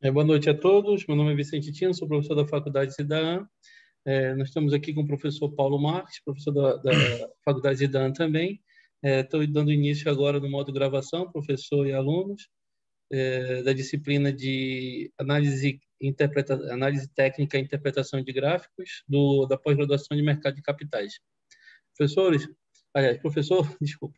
Boa noite a todos. Meu nome é Vicente Tino, sou professor da Faculdade Cidadã. Nós estamos aqui com o professor Paulo Marques, professor da Faculdade Cidadã também. Estou dando início agora no modo gravação, professor e alunos, da disciplina de análise técnica e interpretação de gráficos da pós-graduação de mercado de capitais. Professor, desculpa.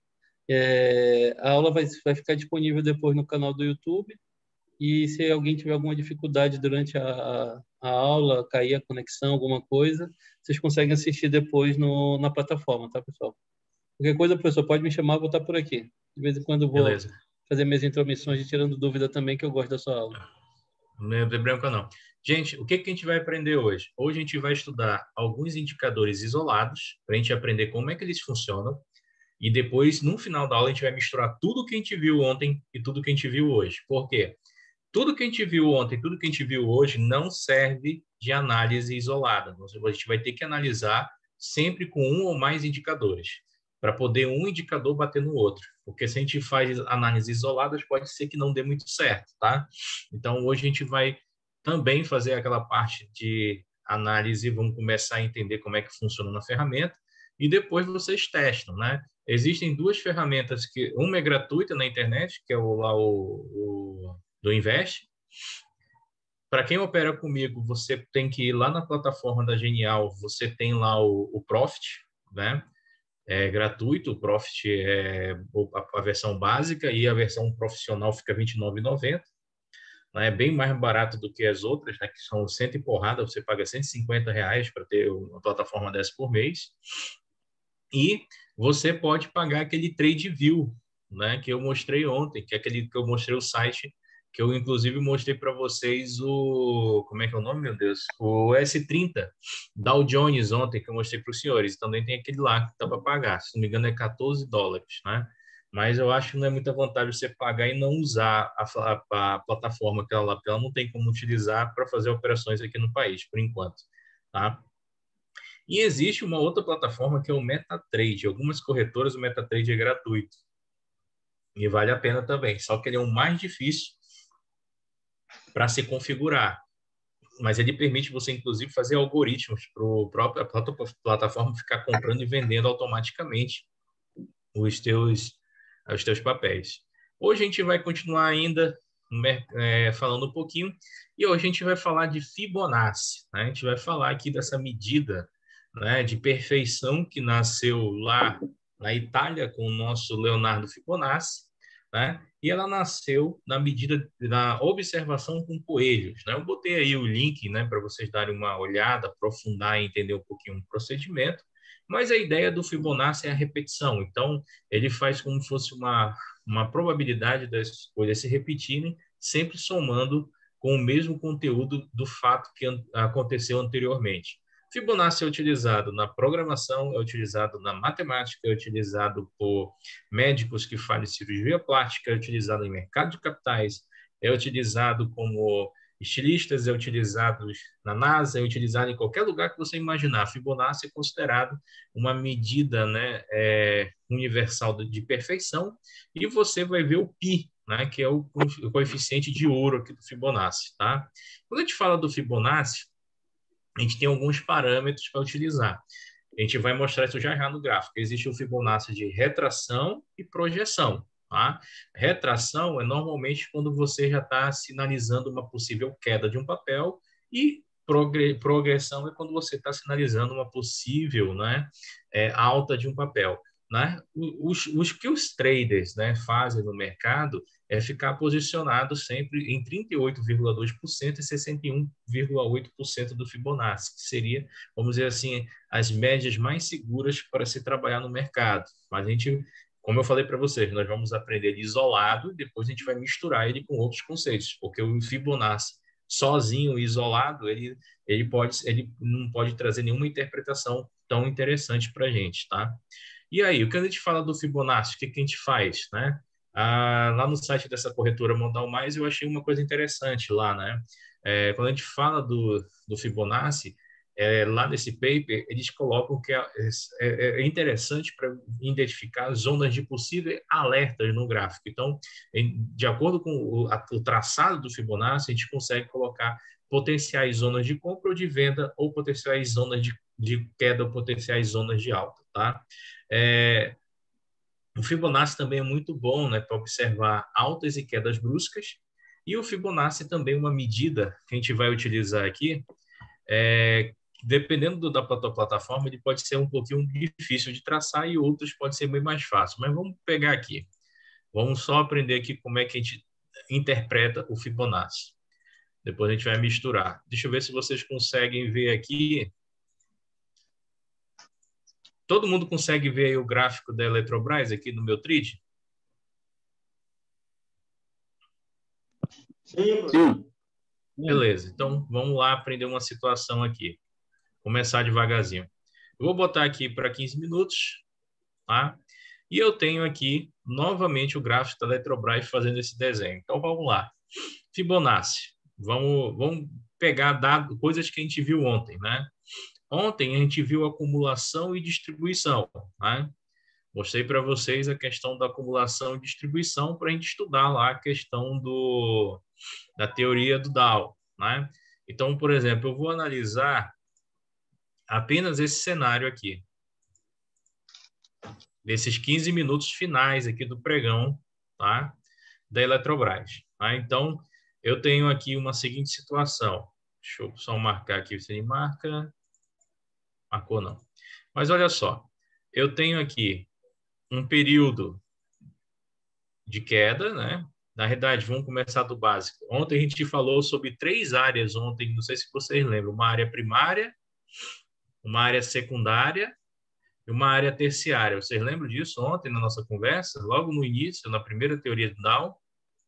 A aula vai ficar disponível depois no canal do YouTube. E se alguém tiver alguma dificuldade durante a aula, cair a conexão, alguma coisa, vocês conseguem assistir depois na plataforma, tá, pessoal? Qualquer coisa, professor, pode me chamar, vou estar por aqui. De vez em quando eu vou Beleza. fazer minhas intromissões e tirando dúvida também, que eu gosto da sua aula. Não é branco, não. Gente, o que a gente vai aprender hoje? Hoje a gente vai estudar alguns indicadores isolados, para a gente aprender como é que eles funcionam, e depois, no final da aula, a gente vai misturar tudo que a gente viu ontem e tudo que a gente viu hoje. Por quê? Tudo que a gente viu ontem, tudo que a gente viu hoje não serve de análise isolada. A gente vai ter que analisar sempre com um ou mais indicadores, para poder um indicador bater no outro. Porque se a gente faz análises isoladas, pode ser que não dê muito certo, tá? Então, hoje a gente vai também fazer aquela parte de análise, vamos começar a entender como é que funciona na ferramenta, e depois vocês testam, né? Existem duas ferramentas, uma é gratuita na internet, que é o do Invest. Para quem opera comigo, você tem que ir lá na plataforma da Genial, você tem lá o Profit, né? É gratuito, o Profit é a versão básica e a versão profissional fica R$ 29,90. Né? É bem mais barato do que as outras, né? Que são cento e porrada, você paga R$ 150 para ter uma plataforma dessa por mês. E você pode pagar aquele TradeView, né? Que eu mostrei ontem, que é aquele que eu mostrei o site, que eu inclusive mostrei para vocês como é que é o nome, meu Deus? O S30 Dow Jones ontem, que eu mostrei para os senhores. Também tem aquele lá que dá para pagar, se não me engano é $14, né? Mas eu acho que não é muita vantagem você pagar e não usar a plataforma que ela lá, porque ela não tem como utilizar para fazer operações aqui no país, por enquanto, tá? E existe uma outra plataforma que é o MetaTrade. Algumas corretoras o MetaTrade é gratuito. E vale a pena também. Só que ele é o mais difícil para se configurar. Mas ele permite você, inclusive, fazer algoritmos para a plataforma ficar comprando e vendendo automaticamente os teus papéis. Hoje a gente vai continuar ainda falando um pouquinho. E hoje a gente vai falar de Fibonacci, né? A gente vai falar aqui dessa medida, né, de perfeição que nasceu lá na Itália com o nosso Leonardo Fibonacci, né? E ela nasceu na observação com coelhos, né? Eu botei aí o link, né, para vocês darem uma olhada, aprofundar e entender um pouquinho o procedimento. Mas a ideia do Fibonacci é a repetição. Então, ele faz como se fosse uma probabilidade das coisas se repetirem, sempre somando com o mesmo conteúdo do fato que aconteceu anteriormente. Fibonacci é utilizado na programação, é utilizado na matemática, é utilizado por médicos que fazem cirurgia plástica, é utilizado em mercado de capitais, é utilizado como estilistas, é utilizado na NASA, é utilizado em qualquer lugar que você imaginar. Fibonacci é considerado uma medida, né, universal de perfeição, e você vai ver o π, né, que é o coeficiente de ouro aqui do Fibonacci, tá? Quando a gente fala do Fibonacci, a gente tem alguns parâmetros para utilizar. A gente vai mostrar isso já no gráfico. Existe o Fibonacci de retração e projeção. Tá? Retração é normalmente quando você já está sinalizando uma possível queda de um papel, e progressão é quando você está sinalizando uma possível, né, alta de um papel. Né? Os que os traders, né, fazem no mercado é ficar posicionado sempre em 38,2% e 61,8% do Fibonacci, que seria, vamos dizer assim, as médias mais seguras para se trabalhar no mercado. Mas a gente, como eu falei para vocês, nós vamos aprender ele isolado e depois a gente vai misturar ele com outros conceitos, porque o Fibonacci sozinho, isolado, ele não pode trazer nenhuma interpretação tão interessante para a gente, tá? E aí, o que a gente fala do Fibonacci, o que a gente faz, né? Lá no site dessa corretora Modal Mais, eu achei uma coisa interessante lá, né? Quando a gente fala do Fibonacci, lá nesse paper, eles colocam que é interessante para identificar zonas de possíveis alertas no gráfico. Então, de acordo com o traçado do Fibonacci, a gente consegue colocar potenciais zonas de compra ou de venda, ou potenciais zonas de queda, ou potenciais zonas de alta, tá? O Fibonacci também é muito bom, né, para observar altas e quedas bruscas, e o Fibonacci também é uma medida que a gente vai utilizar aqui, dependendo da plataforma, ele pode ser um pouquinho difícil de traçar e outros pode ser bem mais fácil. Mas vamos pegar aqui. Vamos só aprender aqui como é que a gente interpreta o Fibonacci. Depois a gente vai misturar. Deixa eu ver se vocês conseguem ver aqui. Todo mundo consegue ver aí o gráfico da Eletrobras aqui no meu trid? Sim. Beleza. Então, vamos lá aprender uma situação aqui. Começar devagarzinho. Eu vou botar aqui para 15 minutos, tá? E eu tenho aqui, novamente, o gráfico da Eletrobras fazendo esse desenho. Então, vamos lá. Fibonacci. Vamos pegar coisas que a gente viu ontem, né? Ontem a gente viu acumulação e distribuição, né? Mostrei para vocês a questão da acumulação e distribuição para a gente estudar lá a questão da teoria do Dow, né? Então, por exemplo, eu vou analisar apenas esse cenário aqui, desses 15 minutos finais aqui do pregão, tá? Da Eletrobras, tá? Então, eu tenho aqui uma seguinte situação. Deixa eu só marcar aqui, você marca. Marcou não. Mas olha só, eu tenho aqui um período de queda, né? Na verdade, vamos começar do básico. Ontem a gente falou sobre 3 áreas ontem, não sei se vocês lembram, uma área primária, uma área secundária e uma área terciária. Vocês lembram disso ontem na nossa conversa? Logo no início, na primeira teoria do Dow?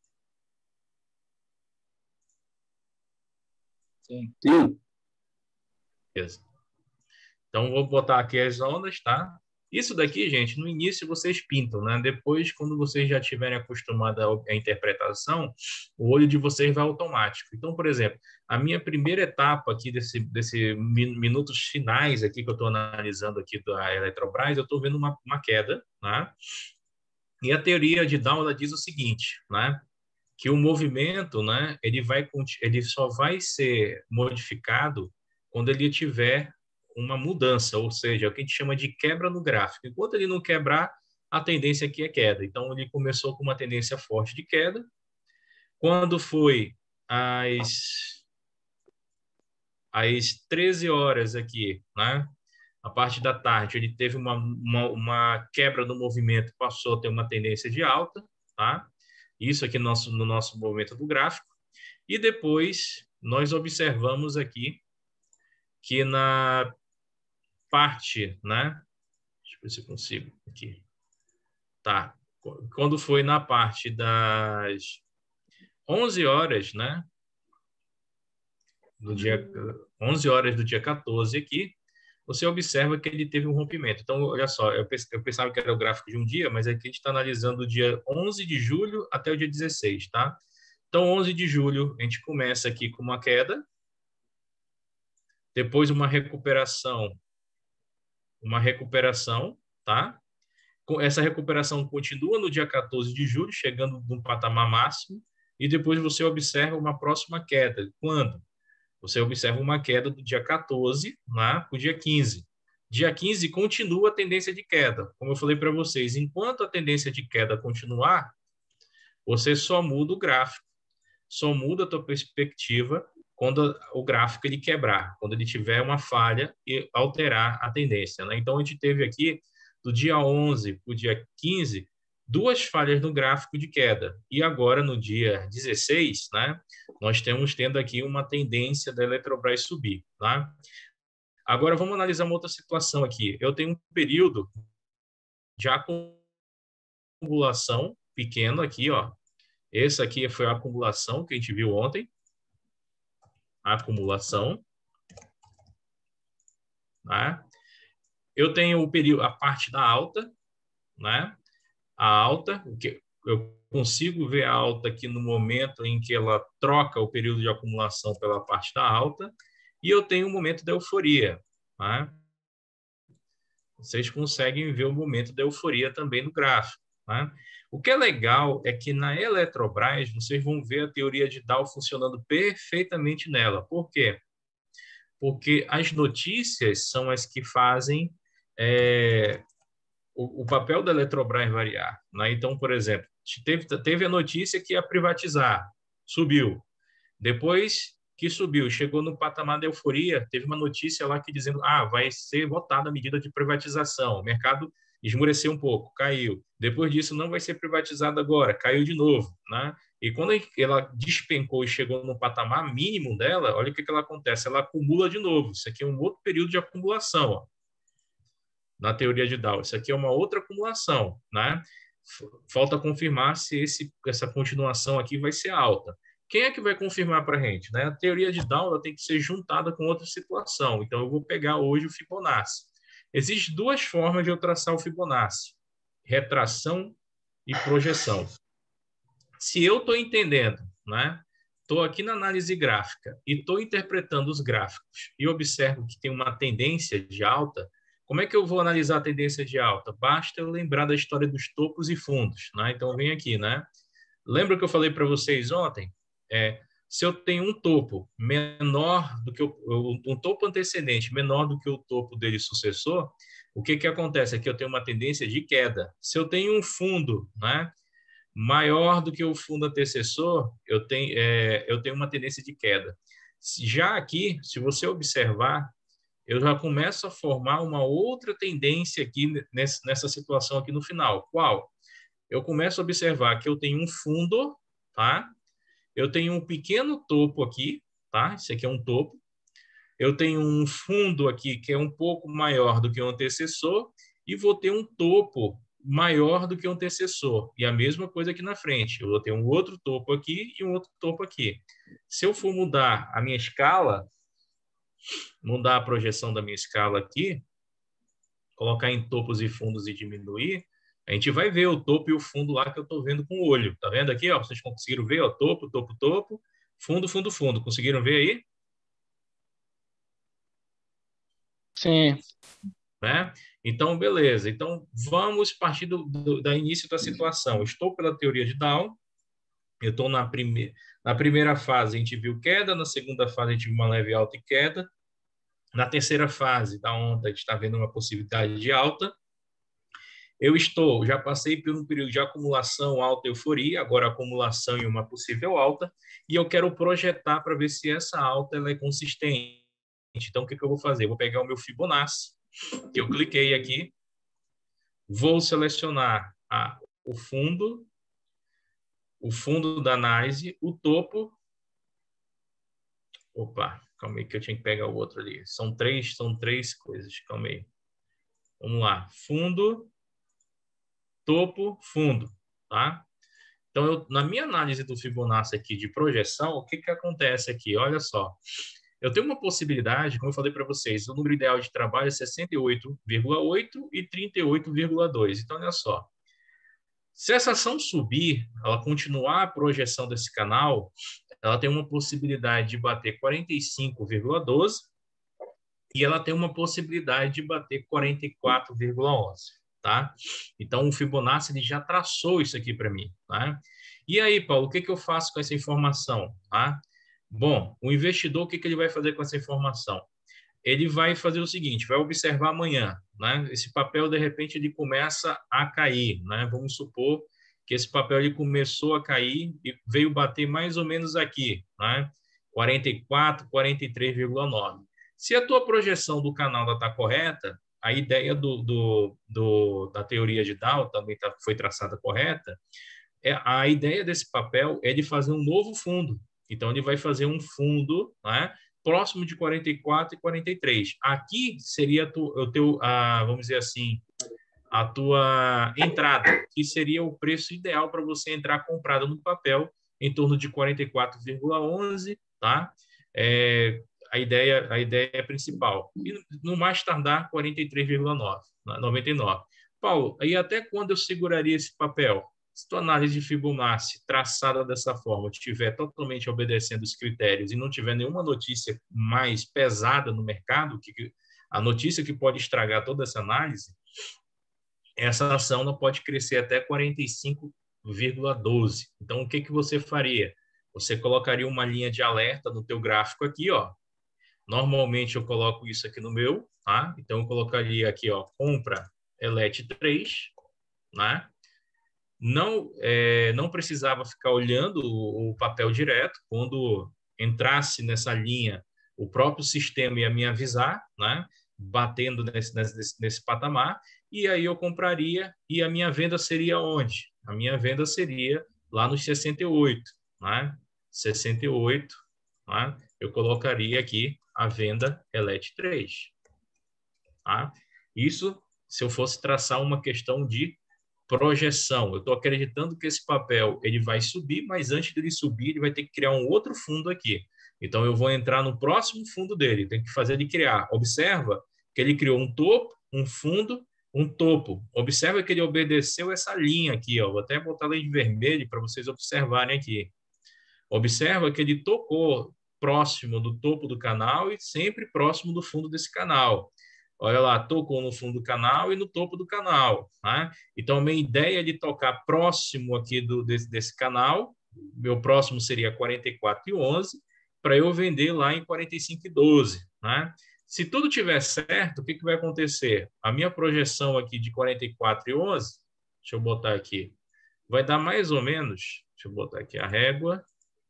Sim. Beleza. Então, vou botar aqui as ondas, tá? Isso daqui, gente, no início vocês pintam, né? Depois, quando vocês já estiverem acostumados à interpretação, o olho de vocês vai automático. Então, por exemplo, a minha primeira etapa aqui desse minutos finais aqui que eu estou analisando aqui da Eletrobras, eu estou vendo uma queda, né? E a teoria de Dow, ela diz o seguinte, né? Que o movimento, né? Ele só vai ser modificado quando ele tiver uma mudança, ou seja, o que a gente chama de quebra no gráfico. Enquanto ele não quebrar, a tendência aqui é queda. Então, ele começou com uma tendência forte de queda. Quando foi às 13 horas aqui, né? A parte da tarde, ele teve uma quebra no movimento, passou a ter uma tendência de alta, tá? Isso aqui no nosso movimento do gráfico. E depois, nós observamos aqui que na parte, né? Deixa eu ver se eu consigo aqui. Tá. Quando foi na parte das 11 horas, né? Do dia 11 horas do dia 14 aqui, você observa que ele teve um rompimento. Então, olha só, eu pensava que era o gráfico de um dia, mas aqui a gente está analisando o dia 11 de julho até o dia 16, tá? Então, 11 de julho, a gente começa aqui com uma queda, depois uma recuperação, tá? Essa recuperação continua no dia 14 de julho, chegando num patamar máximo, e depois você observa uma próxima queda. Quando? Você observa uma queda do dia 14, né, para o dia 15. Dia 15 continua a tendência de queda. Como eu falei para vocês, enquanto a tendência de queda continuar, você só muda o gráfico, só muda a tua perspectiva quando o gráfico ele quebrar, quando ele tiver uma falha e alterar a tendência, né? Então, a gente teve aqui, do dia 11 para o dia 15, 2 falhas no gráfico de queda. E agora, no dia 16, né, nós temos tendo aqui uma tendência da Eletrobras subir, tá? Agora, vamos analisar uma outra situação aqui. Eu tenho um período de acumulação pequeno aqui, ó. Esse aqui foi a acumulação que a gente viu ontem. A acumulação. Né? Eu tenho o período, a parte da alta, né? A alta, eu consigo ver a alta aqui no momento em que ela troca o período de acumulação pela parte da alta, e eu tenho um momento da euforia. Tá? Vocês conseguem ver o momento da euforia também no gráfico. Tá? O que é legal é que na Eletrobras vocês vão ver a teoria de Dow funcionando perfeitamente nela. Por quê? Porque as notícias são as que fazem o papel da Eletrobras variar. Né? Então, por exemplo, teve a notícia que ia privatizar, subiu. Depois que subiu, chegou no patamar da euforia, teve uma notícia lá que dizendo vai ser votada a medida de privatização. O mercado esmureceu um pouco, caiu. Depois disso, não vai ser privatizado agora, caiu de novo. Né? E quando ela despencou e chegou no patamar mínimo dela, olha o que ela acontece, ela acumula de novo. Isso aqui é um outro período de acumulação, ó, na teoria de Dow. Isso aqui é uma outra acumulação. Né? Falta confirmar se essa continuação aqui vai ser alta. Quem é que vai confirmar para a gente? Né? A teoria de Dow ela tem que ser juntada com outra situação. Então, eu vou pegar hoje o Fibonacci. Existem duas formas de eu traçar o Fibonacci: retração e projeção. Se eu estou entendendo, né? Estou aqui na análise gráfica e estou interpretando os gráficos e observo que tem uma tendência de alta, como é que eu vou analisar a tendência de alta? Basta eu lembrar da história dos topos e fundos. Né? Então, vem aqui, né? Lembra que eu falei para vocês ontem? Se eu tenho um topo menor do que um topo antecedente menor do que o topo dele sucessor, o que acontece? Aqui eu tenho uma tendência de queda. Se eu tenho um fundo, né, maior do que o fundo antecessor, eu tenho uma tendência de queda. Já aqui, se você observar, eu já começo a formar uma outra tendência aqui nessa situação aqui no final. Qual? Eu começo a observar que eu tenho um fundo, tá? Eu tenho um pequeno topo aqui, tá? Esse aqui é um topo. Eu tenho um fundo aqui que é um pouco maior do que o antecessor e vou ter um topo maior do que o antecessor. E a mesma coisa aqui na frente. Eu vou ter um outro topo aqui e um outro topo aqui. Se eu for mudar a minha escala, mudar a projeção da minha escala aqui, colocar em topos e fundos e diminuir, a gente vai ver o topo e o fundo lá que eu estou vendo com o olho. Tá vendo aqui? Ó? Vocês conseguiram ver? Ó? Topo, topo, topo, fundo, fundo, fundo. Conseguiram ver aí? Sim. Né? Então, beleza. Então, vamos partir da início da situação. Estou pela teoria de Dow. Eu estou na primeira fase, a gente viu queda. Na segunda fase, a gente viu uma leve alta e queda. Na terceira fase da onda, a gente está vendo uma possibilidade de alta. Já passei por um período de acumulação, alta, euforia, agora acumulação e uma possível alta, e eu quero projetar para ver se essa alta ela é consistente. Então, o que eu vou fazer? Eu vou pegar o meu Fibonacci, que eu cliquei aqui, vou selecionar o fundo da análise, o topo. Opa, calma aí que eu tinha que pegar o outro ali. São três coisas, calma aí. Vamos lá, fundo, topo, fundo, tá? Então, na minha análise do Fibonacci aqui de projeção, o que acontece aqui? Olha só, eu tenho uma possibilidade, como eu falei para vocês, o número ideal de trabalho é 68,8 e 38,2. Então, olha só, se essa ação subir, ela continuar a projeção desse canal, ela tem uma possibilidade de bater 45,12 e ela tem uma possibilidade de bater 44,11. Tá? Então, o Fibonacci ele já traçou isso aqui para mim. Tá? E aí, Paulo, o que eu faço com essa informação? Tá? Bom, o investidor, o que ele vai fazer com essa informação? Ele vai fazer o seguinte, vai observar amanhã. Né? Esse papel, de repente, ele começa a cair. Né? Vamos supor que esse papel ele começou a cair e veio bater mais ou menos aqui, né? 44, 43,9. Se a tua projeção do canal está correta, a ideia da teoria de Dow também foi traçada correta, a ideia desse papel é de fazer um novo fundo. Então, ele vai fazer um fundo, né, próximo de 44 e 43. Aqui seria vamos dizer assim, a tua entrada, que seria o preço ideal para você entrar comprado no papel, em torno de 44,11, tá? A ideia principal. E no mais tardar, 43,99. Paulo, e até quando eu seguraria esse papel? Se tua análise de Fibonacci traçada dessa forma estiver totalmente obedecendo os critérios e não tiver nenhuma notícia mais pesada no mercado, a notícia que pode estragar toda essa análise, essa ação não pode crescer até 45,12. Então, o que você faria? Você colocaria uma linha de alerta no teu gráfico aqui, ó. Normalmente eu coloco isso aqui no meu, tá? Então eu colocaria aqui, ó, compra ELET 3, né? Não precisava ficar olhando o papel direto. Quando entrasse nessa linha, o próprio sistema ia me avisar, né? Batendo nesse patamar, e aí eu compraria, e a minha venda seria onde? A minha venda seria lá nos 68, né? 68, né? Eu colocaria aqui a venda ELET 3. Tá? Isso se eu fosse traçar uma questão de projeção. Eu estou acreditando que esse papel ele vai subir, mas antes dele subir, ele vai ter que criar um outro fundo aqui. Então, eu vou entrar no próximo fundo dele. Tem que fazer ele criar. Observa que ele criou um topo, um fundo, um topo. Observa que ele obedeceu essa linha aqui. Ó. Vou até botar ela em vermelho para vocês observarem aqui. Observa que ele tocou próximo do topo do canal e sempre próximo do fundo desse canal. Olha lá, tocou no fundo do canal e no topo do canal. Tá? Então, minha ideia é de tocar próximo aqui desse canal. Meu próximo seria 44,11, para eu vender lá em 45,12. Né? Se tudo tiver certo, o que vai acontecer? A minha projeção aqui de 44,11, deixa eu botar aqui, vai dar mais ou menos, deixa eu botar aqui a régua.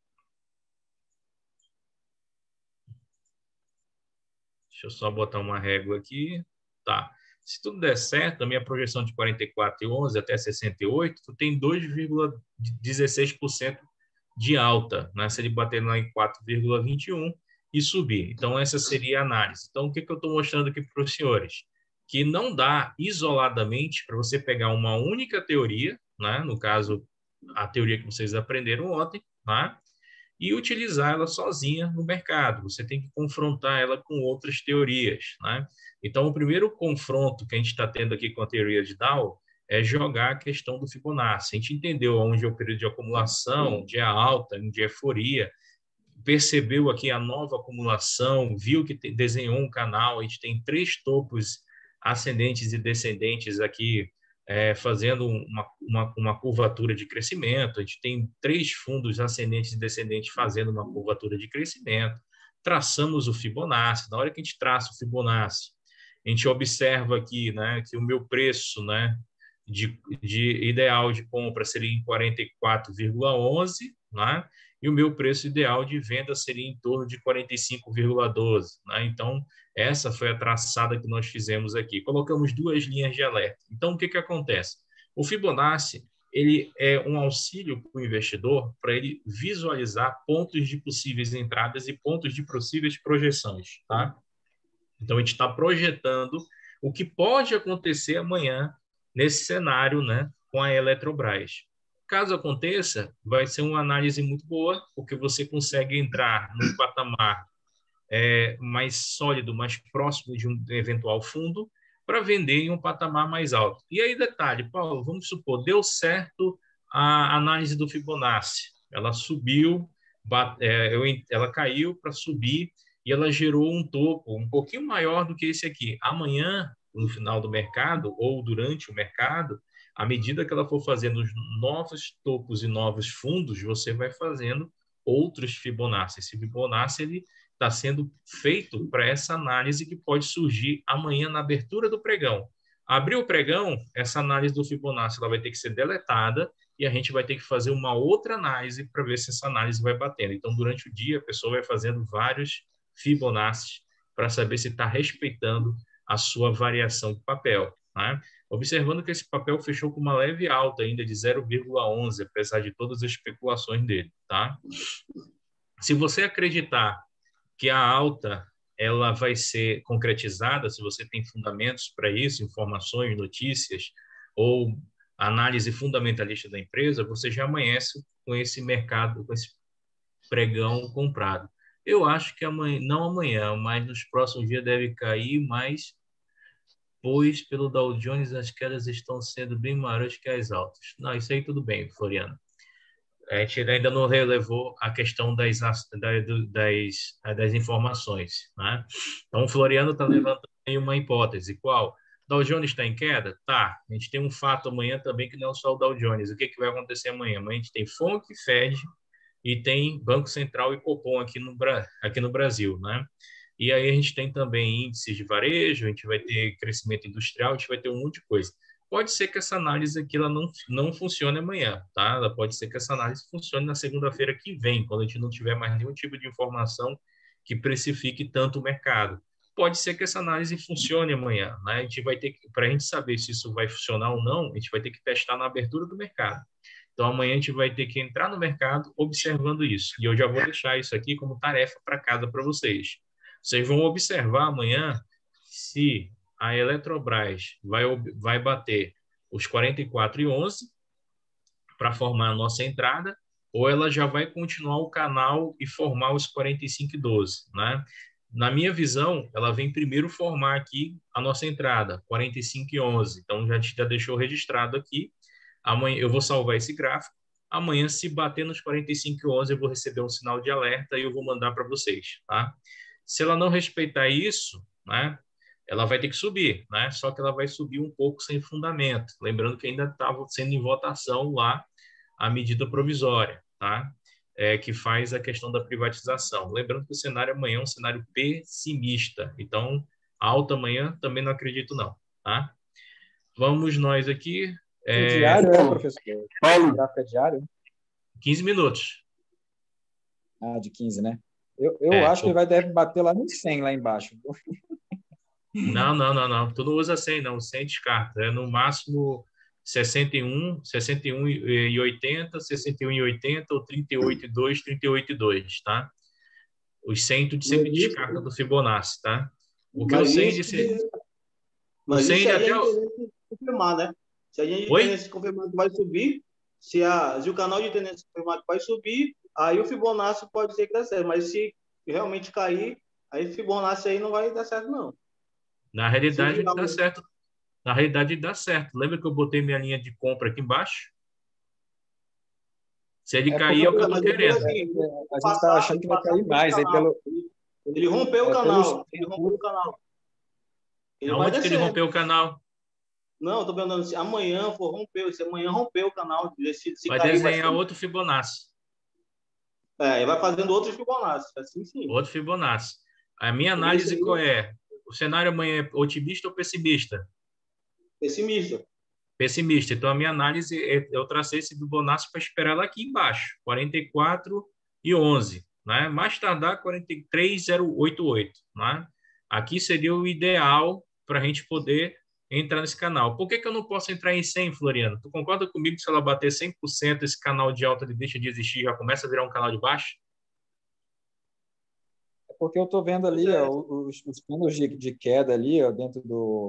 Deixa eu só botar uma régua aqui. Tá. Se tudo der certo, a minha projeção de 44,11 até 68, tu tem 2,16% de alta, né? Se ele bater lá em 4,21 e subir. Então, essa seria a análise. Então, o que eu estou mostrando aqui para os senhores? Que não dá isoladamente para você pegar uma única teoria, né? No caso, a teoria que vocês aprenderam ontem, né? E utilizar ela sozinha no mercado. Você tem que confrontar ela com outras teorias, né? Então, o primeiro confronto que a gente está tendo aqui com a teoria de Dow é jogar a questão do Fibonacci. A gente entendeu onde é o período de acumulação, onde é a alta, onde é a euforia, percebeu aqui a nova acumulação, viu que desenhou um canal, a gente tem 3 topos ascendentes e descendentes aqui, fazendo uma curvatura de crescimento. A gente tem 3 fundos ascendentes e descendentes fazendo uma curvatura de crescimento. Traçamos o Fibonacci. Na hora que a gente traça o Fibonacci, a gente observa aqui, né, que o meu preço, né, de ideal de compra seria em 44,11, né? E o meu preço ideal de venda seria em torno de 45,12. Né? Então, essa foi a traçada que nós fizemos aqui. Colocamos 2 linhas de alerta. Então, o que acontece? O Fibonacci ele é um auxílio para o investidor para ele visualizar pontos de possíveis entradas e pontos de possíveis projeções. Tá? Então, a gente está projetando o que pode acontecer amanhã nesse cenário, né, com a Eletrobras. Caso aconteça, vai ser uma análise muito boa, porque você consegue entrar num patamar mais sólido, mais próximo de um eventual fundo, para vender em um patamar mais alto. E aí, detalhe, Paulo, vamos supor, deu certo a análise do Fibonacci. Ela subiu, ela caiu para subir e ela gerou um topo um pouquinho maior do que esse aqui. Amanhã, no final do mercado, ou durante o mercado, à medida que ela for fazendo novos topos e novos fundos, você vai fazendo outros Fibonacci. Esse Fibonacci ele está sendo feito para essa análise que pode surgir amanhã na abertura do pregão. Abriu o pregão, essa análise do Fibonacci ela vai ter que ser deletada e a gente vai ter que fazer uma outra análise para ver se essa análise vai batendo. Então, durante o dia, a pessoa vai fazendo vários Fibonacci para saber se está respeitando a sua variação de papel. Né? Observando que esse papel fechou com uma leve alta ainda de 0,11, apesar de todas as especulações dele. Tá? Se você acreditar que a alta ela vai ser concretizada, se você tem fundamentos para isso, informações, notícias ou análise fundamentalista da empresa, você já amanhece com esse mercado, com esse pregão comprado. Eu acho que amanhã, não amanhã, mas nos próximos dias deve cair mais pois pelo Dow Jones as quedas estão sendo bem maiores que as altas. Não, isso aí tudo bem, Floriano. A gente ainda não relevou a questão das informações, né? Então, o Floriano está levantando aí uma hipótese. Qual? Dow Jones está em queda? Tá. A gente tem um fato amanhã também que não é só o Dow Jones. O que vai acontecer amanhã? Amanhã a gente tem FONC, Fed e tem Banco Central e Copom aqui no Brasil, né? E aí a gente tem também índices de varejo, a gente vai ter crescimento industrial, a gente vai ter um monte de coisa. Pode ser que essa análise aqui ela não funcione amanhã, tá? Ela pode ser que essa análise funcione na segunda-feira que vem, quando a gente não tiver mais nenhum tipo de informação que precifique tanto o mercado. Pode ser que essa análise funcione amanhã, né? A gente vai ter que, para a gente saber se isso vai funcionar ou não, a gente vai ter que testar na abertura do mercado. Então amanhã a gente vai ter que entrar no mercado observando isso. E eu já vou deixar isso aqui como tarefa para casa para vocês. Vocês vão observar amanhã se a Eletrobras vai bater os 44,11 para formar a nossa entrada, ou ela já vai continuar o canal e formar os 45,12, né? Na minha visão, ela vem primeiro formar aqui a nossa entrada, 45,11. Então, já deixou registrado aqui. Amanhã eu vou salvar esse gráfico. Amanhã, se bater nos 45,11, eu vou receber um sinal de alerta e eu vou mandar para vocês, tá? Se ela não respeitar isso, né, ela vai ter que subir, né? Só que ela vai subir um pouco sem fundamento. Lembrando que ainda estava sendo em votação lá a medida provisória, tá? Que faz a questão da privatização. Lembrando que o cenário amanhã é um cenário pessimista. Então, alta amanhã também não acredito não, tá? Vamos nós aqui. Diário, professor? Paulo. Gráfico é diário? 15 minutos. Ah, de 15, né? Eu acho que ele deve bater lá no 100, lá embaixo. Não. Tu não usa 100, não. 100 descarta. É no máximo 61 e 80, 61 e 80 ou 38,2, 38,2, tá? Os 100 tu sempre descarta do Fibonacci, tá? Porque o 100 de ser... Mas isso aí é tendência confirmar, né? Se a gente tendência confirmar que vai subir, se o canal de tendência confirmar que vai subir, aí o Fibonacci pode ser que dê certo. Mas se realmente cair, aí o Fibonacci aí não vai dar certo, não. Na realidade, dá certo. Na realidade, dá certo. Lembra que eu botei minha linha de compra aqui embaixo? Se ele cair, é o que eu tô querendo. A gente está achando que vai cair mais. Aí ele rompeu o canal. Ele rompeu o canal. Aonde que ele rompeu o canal? Não, eu tô perguntando se amanhã for romper. Se amanhã romper o canal, se vai cair, desenhar outro Fibonacci. Ele vai fazendo outro Fibonacci. Assim sim. Outro Fibonacci. A minha análise qual é? O cenário amanhã é otimista ou pessimista? Pessimista. Pessimista. Então, a minha análise, eu tracei esse Fibonacci para esperar lá aqui embaixo, 44,11, né? Mais tardar 43,088, né? Aqui seria o ideal para a gente poder entrar nesse canal. Por que eu não posso entrar em 100, Floriano? Tu concorda comigo que se ela bater 100%, esse canal de alta ele deixa de existir, já começa a virar um canal de baixo? Porque eu estou vendo ali os planos de queda ali, dentro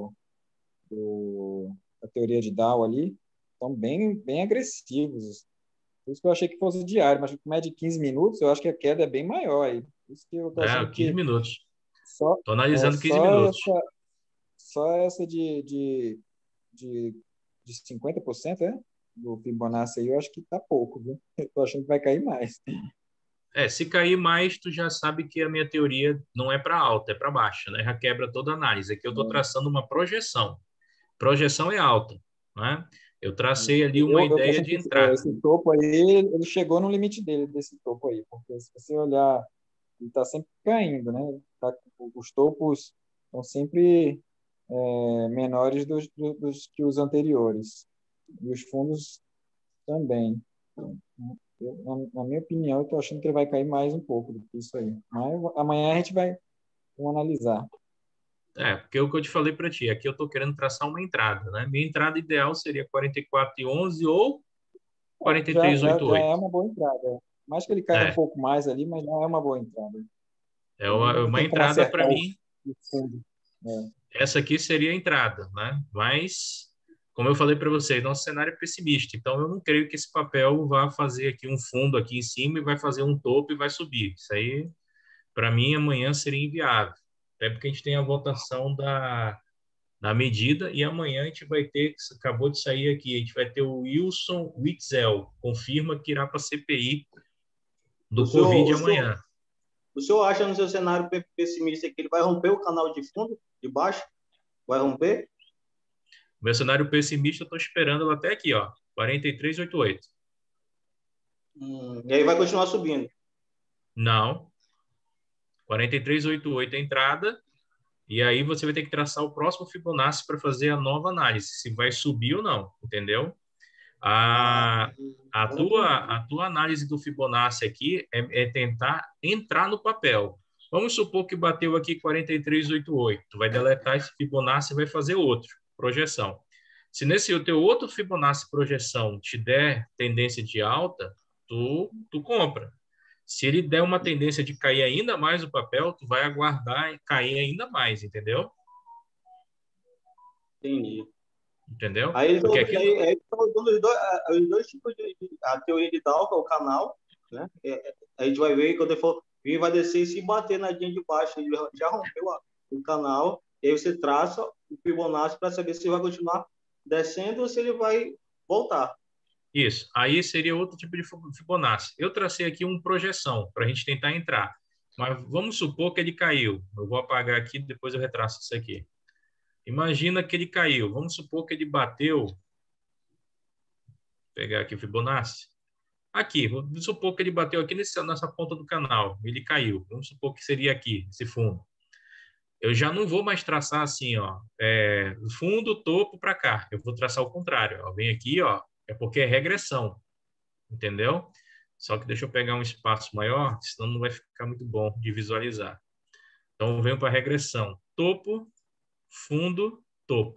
da teoria de Dow ali, estão bem agressivos. Por isso que eu achei que fosse diário, mas como é de 15 minutos, eu acho que a queda é bem maior. Aí. Por isso que eu tô achando 15 minutos. Estou analisando 15 minutos. Só essa de 50%, do Fibonacci aí, eu acho que está pouco, viu? Estou achando que vai cair mais. Se cair mais, tu já sabe que a minha teoria não é para alta, é para baixa, né? Já quebra toda a análise. Aqui eu estou traçando uma projeção. Projeção é alta, né? Eu tracei ali uma ideia de entrada. Esse topo aí, ele chegou no limite dele, desse topo aí, porque se você olhar, ele está sempre caindo, né? Os topos são sempre menores dos que os anteriores. E os fundos também. Na minha opinião, eu estou achando que ele vai cair mais um pouco do que isso aí. Mas amanhã a gente vai analisar. Porque é o que eu te falei para ti. Aqui eu estou querendo traçar uma entrada, né? Minha entrada ideal seria 44,11 ou 43,88. Já é uma boa entrada. Mais que ele caia um pouco mais ali, mas já é uma boa entrada. É uma entrada para mim. Essa aqui seria a entrada, né? Mas, como eu falei para vocês, nosso cenário é pessimista. Então, eu não creio que esse papel vá fazer aqui um fundo aqui em cima e vai fazer um topo e vai subir. Isso aí, para mim, amanhã seria inviável. Até porque a gente tem a votação na medida, e amanhã a gente vai ter, acabou de sair aqui, a gente vai ter o Wilson Witzel, confirma que irá para a CPI do Covid amanhã. O senhor acha no seu cenário pessimista que ele vai romper o canal de fundo, de baixo? Vai romper? Meu cenário pessimista, eu estou esperando ela até aqui, ó, 43,88. E aí vai continuar subindo? Não. 43,88 a entrada, e aí você vai ter que traçar o próximo Fibonacci para fazer a nova análise, se vai subir ou não, entendeu? A tua análise do Fibonacci aqui é tentar entrar no papel. Vamos supor que bateu aqui 43,88. Tu vai deletar esse Fibonacci e vai fazer outro, projeção. Se nesse o teu outro Fibonacci projeção te der tendência de alta, tu compra. Se ele der uma tendência de cair ainda mais o papel, tu vai aguardar e cair ainda mais, entendeu? Entendi. Entendeu? Aí estão usando os dois tipos a teoria de Dow, que é o canal, né? A gente vai ver quando ele for vir, vai descer e se bater na linha de baixo, ele já rompeu o canal, e aí você traça o Fibonacci para saber se vai continuar descendo ou se ele vai voltar. Isso. Aí seria outro tipo de Fibonacci. Eu tracei aqui uma projeção para a gente tentar entrar. Mas vamos supor que ele caiu. Eu vou apagar aqui, depois eu retraço isso aqui. Imagina que ele caiu. Vamos supor que ele bateu. Vou pegar aqui o Fibonacci. Aqui, vamos supor que ele bateu aqui nessa ponta do canal. Ele caiu. Vamos supor que seria aqui, esse fundo. Eu já não vou mais traçar assim, ó, fundo, topo para cá. Eu vou traçar o contrário. Ó. Vem aqui, ó, é porque é regressão. Entendeu? Só que deixa eu pegar um espaço maior, senão não vai ficar muito bom de visualizar. Então, eu venho para regressão. Topo, fundo, topo.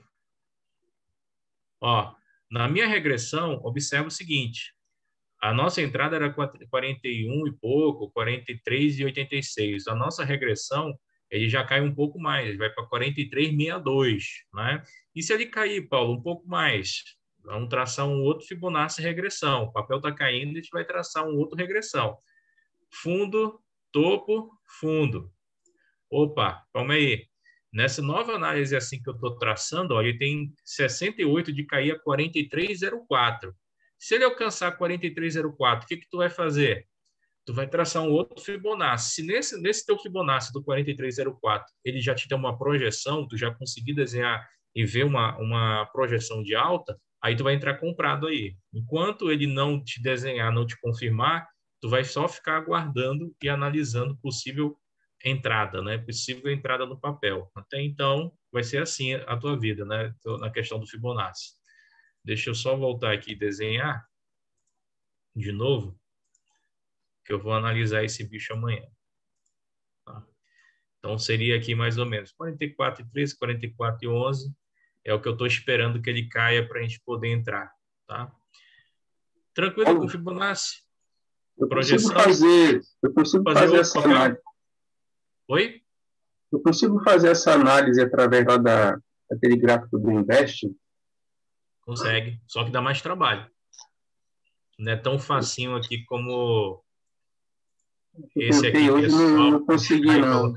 Ó, na minha regressão, observa o seguinte. A nossa entrada era 41 e pouco, 43,86. A nossa regressão, ele já cai um pouco mais, ele vai para 43,62, né? E se ele cair, Paulo, um pouco mais? Vamos traçar um outro Fibonacci regressão. O papel está caindo, a gente vai traçar um outro regressão. Fundo, topo, fundo. Opa, calma aí. Nessa nova análise assim que eu estou traçando, ó, ele tem 68 de cair a 43,04. Se ele alcançar 43,04, o que tu vai fazer? Tu vai traçar um outro Fibonacci. Se nesse teu Fibonacci do 43,04 ele já te deu uma projeção, tu já conseguiu desenhar e ver uma projeção de alta, aí tu vai entrar comprado aí. Enquanto ele não te desenhar, não te confirmar, tu vai só ficar aguardando e analisando possível entrada, né? Possível entrada no papel. Até então, vai ser assim a tua vida, né? Na questão do Fibonacci. Deixa eu só voltar aqui e desenhar de novo, que eu vou analisar esse bicho amanhã. Tá? Então, seria aqui mais ou menos 44,13, 44,11 é o que eu estou esperando que ele caia para a gente poder entrar. Tá? Tranquilo com o Fibonacci? Eu consigo fazer essa análise. Oi? Eu consigo fazer essa análise através lá daquele gráfico do Invest? Consegue, só que dá mais trabalho. Não é tão facinho aqui como esse aqui. Hoje não consegui, não.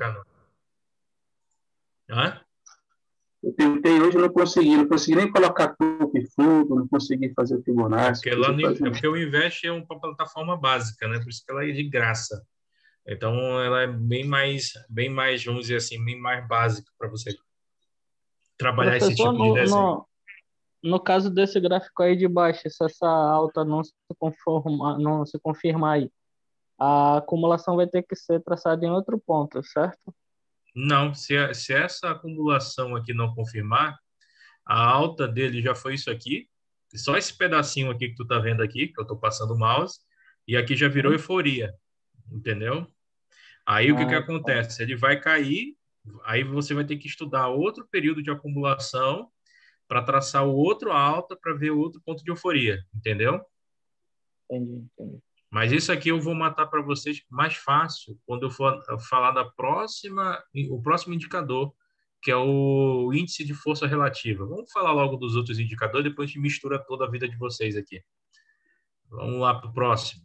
Hã? Eu tentei hoje, não consegui nem colocar topo e fundo, não consegui fazer o Fibonacci. Porque o Invest é uma plataforma básica, né? Por isso que ela é de graça. Então, ela é bem mais, vamos dizer assim, bem mais básica para você trabalhar Professor, esse tipo de desenho. No caso desse gráfico aí de baixo, se essa alta não se confirmar aí, a acumulação vai ter que ser traçada em outro ponto, certo? Não, se essa acumulação aqui não confirmar, a alta dele já foi isso aqui, só esse pedacinho aqui que tu tá vendo aqui, que eu tô passando o mouse, e aqui já virou euforia, entendeu? Aí o que acontece? Ele vai cair, aí você vai ter que estudar outro período de acumulação para traçar o outro alta para ver o outro ponto de euforia, entendeu? Entendi. Mas isso aqui eu vou matar para vocês mais fácil quando eu for falar o próximo indicador, que é o índice de força relativa. Vamos falar logo dos outros indicadores, depois a gente mistura toda a vida de vocês aqui. Vamos lá para o próximo.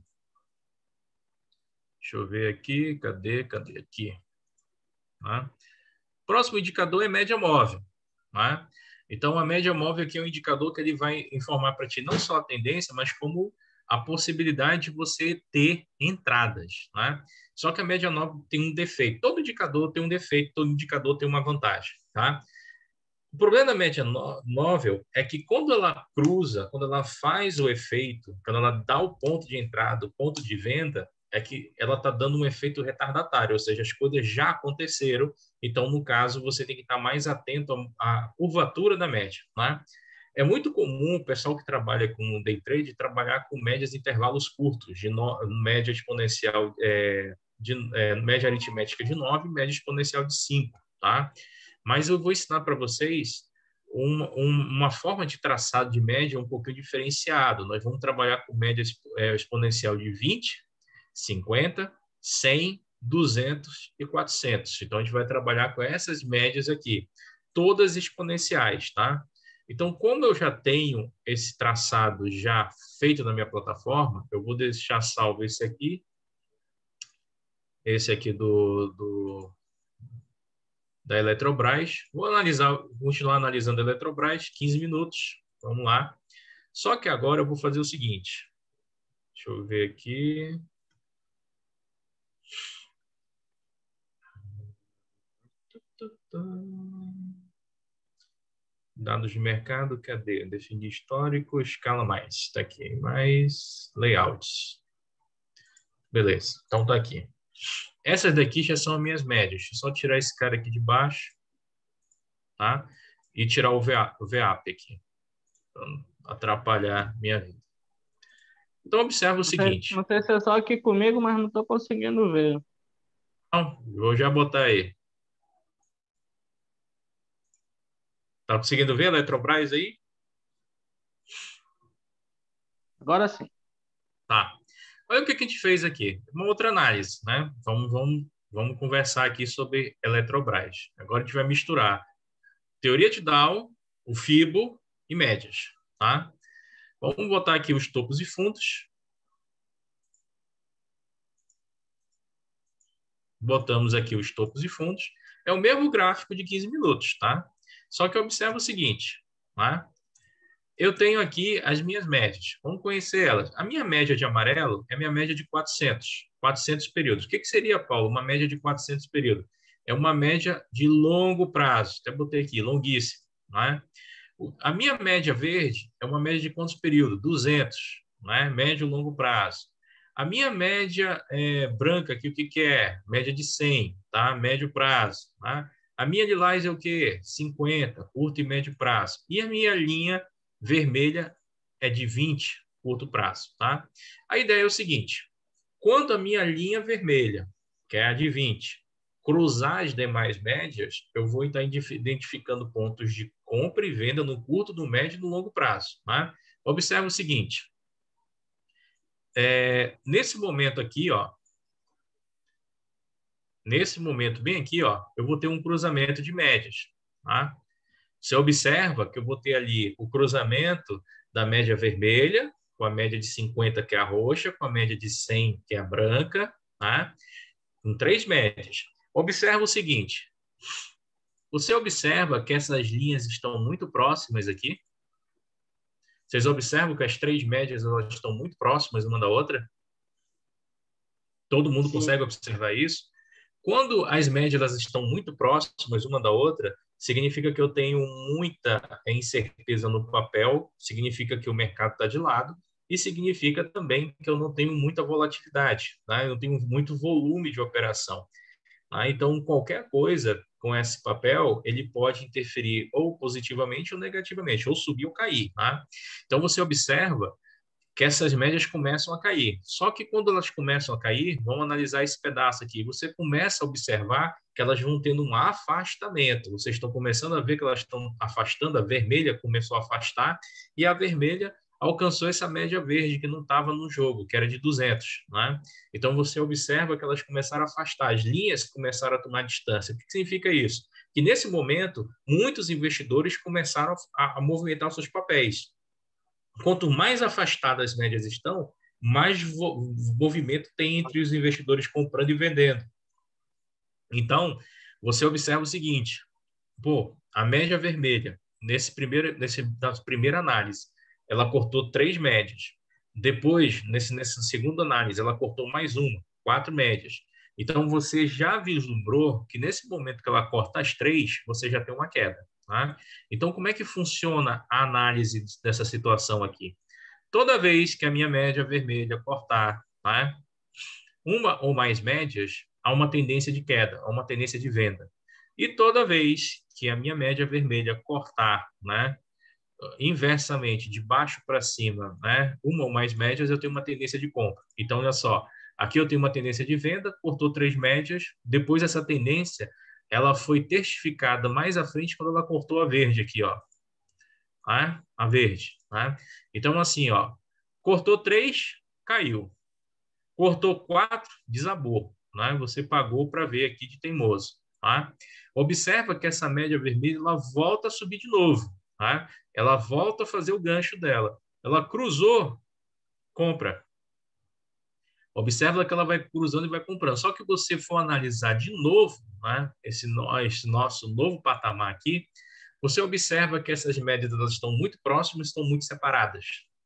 Deixa eu ver aqui, cadê aqui? Tá? Próximo indicador é média móvel. né? Então, a média móvel aqui é um indicador que ele vai informar para ti não só a tendência, mas como a possibilidade de você ter entradas, né? Só que a média móvel tem um defeito. Todo indicador tem um defeito, todo indicador tem uma vantagem, tá? O problema da média móvel é que quando ela cruza, quando ela faz o efeito, quando ela dá o ponto de entrada, o ponto de venda, é que ela está dando um efeito retardatário, ou seja, as coisas já aconteceram, então, no caso, você tem que estar mais atento à curvatura da média, né? É muito comum o pessoal que trabalha com day trade trabalhar com médias de intervalos curtos, de média exponencial, média aritmética de 9, média exponencial de 5, tá? Mas eu vou ensinar para vocês uma forma de traçado de média um pouquinho diferenciado. Nós vamos trabalhar com média exponencial de 20, 50, 100, 200 e 400. Então, a gente vai trabalhar com essas médias aqui, todas exponenciais, tá? Então, como eu já tenho esse traçado já feito na minha plataforma, eu vou deixar salvo esse aqui da Eletrobras. Vou continuar analisando a Eletrobras, 15 minutos, vamos lá. Só que agora eu vou fazer o seguinte, deixa eu ver aqui. Dados de mercado, cadê? Definir histórico, escala mais. Está aqui, mais layouts. Beleza, então tá aqui. Essas daqui já são as minhas médias. Deixa eu só tirar esse cara aqui de baixo, tá? E tirar o VAP aqui, para não atrapalhar minha vida. Então, observa o seguinte. Não sei se é só aqui comigo, mas não estou conseguindo ver. Não, vou já botar aí. Tá conseguindo ver a Eletrobras aí? Agora sim. Tá. Olha o que a gente fez aqui. Uma outra análise, né? Vamos conversar aqui sobre Eletrobras. Agora a gente vai misturar teoria de Dow, o FIBO e médias, tá? Vamos botar aqui os topos e fundos. Botamos aqui os topos e fundos. É o mesmo gráfico de 15 minutos, tá? Só que observa o seguinte, tá? Eu tenho aqui as minhas médias. Vamos conhecer elas. A minha média de amarelo é a minha média de 400 períodos. O que seria, Paulo, uma média de 400 períodos? É uma média de longo prazo. Até botei aqui, longuíssimo, né? A minha média verde é uma média de quantos períodos? 200, né? Médio e longo prazo. A minha média branca aqui, o que é? Média de 100, tá? Médio prazo, tá? A minha lilás é o quê? 50, curto e médio prazo. E a minha linha vermelha é de 20, curto prazo, tá? A ideia é o seguinte, quando a minha linha vermelha, que é a de 20, cruzar as demais médias, eu vou estar identificando pontos de compra e venda no curto, no médio e no longo prazo, tá? Observa o seguinte, nesse momento aqui, ó, nesse momento bem aqui, ó, eu vou ter um cruzamento de médias, tá? Você observa que eu vou ter ali o cruzamento da média vermelha, com a média de 50, que é a roxa, com a média de 100, que é a branca, tá? Com 3 médias. Observa o seguinte. Você observa que essas linhas estão muito próximas aqui? Vocês observam que as 3 médias elas estão muito próximas uma da outra? Todo mundo Sim. consegue observar isso? Quando as médias elas estão muito próximas uma da outra, significa que eu tenho muita incerteza no papel, significa que o mercado está de lado, e significa também que eu não tenho muita volatilidade, tá? Eu não tenho muito volume de operação. Tá? Então, qualquer coisa com esse papel, ele pode interferir ou positivamente ou negativamente, ou subir ou cair. Tá? Então, você observa que essas médias começam a cair. Só que quando elas começam a cair, vamos analisar esse pedaço aqui. Você começa a observar que elas vão tendo um afastamento. Vocês estão começando a ver que elas estão afastando. A vermelha começou a afastar e a vermelha alcançou essa média verde que não estava no jogo, que era de 200. Né? Então, você observa que elas começaram a afastar. As linhas começaram a tomar distância. O que significa isso? Que, nesse momento, muitos investidores começaram a movimentar os seus papéis. Quanto mais afastadas as médias estão, mais movimento tem entre os investidores comprando e vendendo. Então, você observa o seguinte, pô, a média vermelha, nessa primeira análise, ela cortou 3 médias. Depois, nessa segunda análise, ela cortou mais uma, 4 médias. Então, você já vislumbrou que nesse momento que ela corta as 3, você já tem uma queda. Tá? Então, como é que funciona a análise dessa situação aqui? Toda vez que a minha média vermelha cortar, tá? Uma ou mais médias, há uma tendência de queda, há uma tendência de venda. E toda vez que a minha média vermelha cortar, né, inversamente, de baixo para cima, né, uma ou mais médias, eu tenho uma tendência de compra. Então, olha só, aqui eu tenho uma tendência de venda, cortou 3 médias, depois essa tendência, ela foi testificada mais à frente quando ela cortou a verde aqui, ó. Tá? A verde, tá? Então, assim, ó, cortou 3, caiu. Cortou 4, desabou, né? Você pagou para ver aqui de teimoso, tá? Observa que essa média vermelha ela volta a subir de novo, tá? Ela volta a fazer o gancho dela. Ela cruzou, compra. Observa que ela vai cruzando e vai comprando. Só que você for analisar de novo, né? Esse nosso novo patamar aqui, você observa que essas médias elas estão muito próximas, estão muito separadas.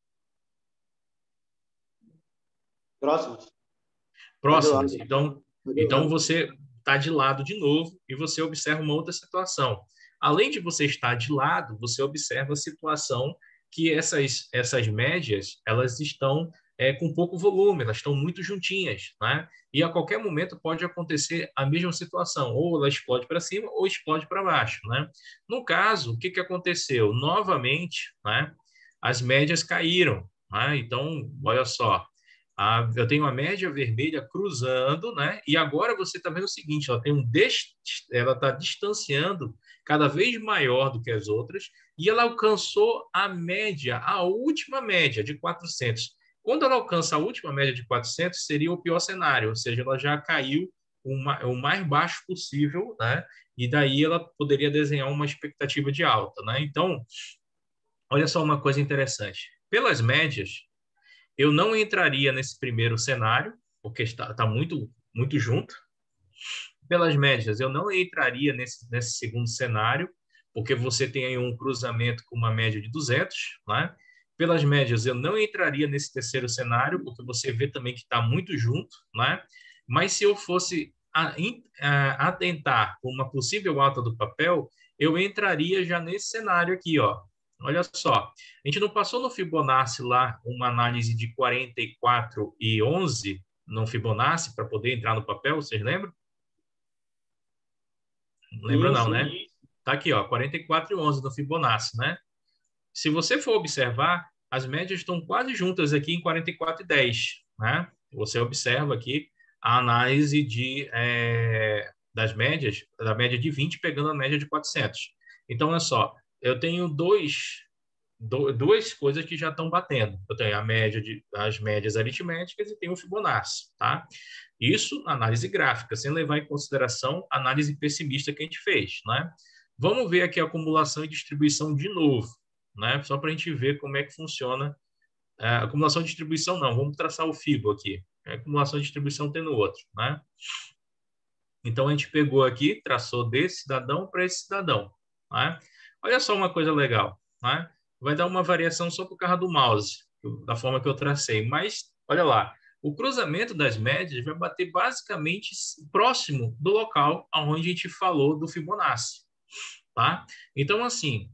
Próximos. Próximas. Então você está de lado de novo e você observa uma outra situação. Além de você estar de lado, você observa a situação que essas médias elas estão com pouco volume, elas estão muito juntinhas, né? E a qualquer momento pode acontecer a mesma situação, ou ela explode para cima ou explode para baixo, né? No caso, o que aconteceu? Novamente, né? As médias caíram, né? Então, olha só, eu tenho a média vermelha cruzando, né? E agora você está vendo o seguinte, ela está distanciando cada vez maior do que as outras e ela alcançou a média, a última média de 400. Quando ela alcança a última média de 400, seria o pior cenário, ou seja, ela já caiu o mais baixo possível, né? E daí ela poderia desenhar uma expectativa de alta, né? Então, olha só uma coisa interessante. Pelas médias, eu não entraria nesse primeiro cenário, porque está muito, muito junto. Pelas médias, eu não entraria nesse segundo cenário, porque você tem aí um cruzamento com uma média de 200, né? Pelas médias, eu não entraria nesse terceiro cenário, porque você vê também que está muito junto, né? Mas se eu fosse atentar com uma possível alta do papel, eu entraria já nesse cenário aqui, ó. Olha só, a gente não passou no Fibonacci lá uma análise de 44 e 11 no Fibonacci para poder entrar no papel, vocês lembram? Não lembra não, né? Tá aqui, ó, 44 e 11 no Fibonacci, né? Se você for observar, as médias estão quase juntas aqui em 44 e 10, né? Você observa aqui a análise das médias, da média de 20 pegando a média de 400. Então, olha só, eu tenho duas coisas que já estão batendo. Eu tenho as médias aritméticas e tenho o Fibonacci, tá? Isso, análise gráfica, sem levar em consideração a análise pessimista que a gente fez, né? Vamos ver aqui a acumulação e distribuição de novo, né? Só para a gente ver como é que funciona. Acumulação e distribuição não, vamos traçar o Fibo aqui. Acumulação e distribuição tem no outro, né? Então, a gente pegou aqui, traçou desse cidadão para esse cidadão, né? Olha só uma coisa legal, né? Vai dar uma variação só por causa do mouse, da forma que eu tracei. Mas, olha lá, o cruzamento das médias vai bater basicamente próximo do local onde a gente falou do Fibonacci, tá? Então, assim,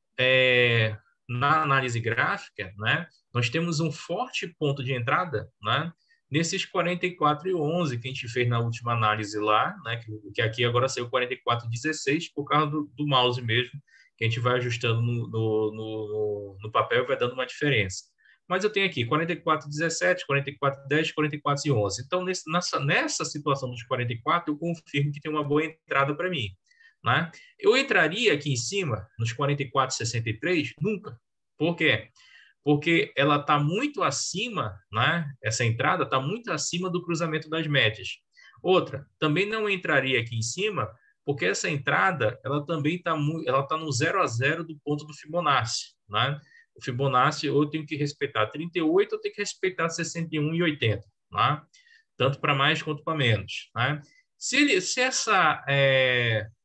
na análise gráfica, né, nós temos um forte ponto de entrada, né, nesses 44 e 11 que a gente fez na última análise lá, né, que aqui agora saiu 44 e 16 por causa do mouse mesmo, que a gente vai ajustando no papel e vai dando uma diferença. Mas eu tenho aqui 44 e 17, 44 e 10, 44 e 11. Então, nessa situação dos 44, eu confirmo que tem uma boa entrada para mim, né? Eu entraria aqui em cima, nos 44,63? Nunca. Por quê? Porque ela está muito acima, né? Essa entrada está muito acima do cruzamento das médias. Outra, também não entraria aqui em cima, porque essa entrada ela também está no 0 a 0 do ponto do Fibonacci, né? O Fibonacci, ou eu tenho que respeitar 38, ou eu tenho que respeitar 61 e 80, né? Tanto para mais quanto para menos, né? Se essa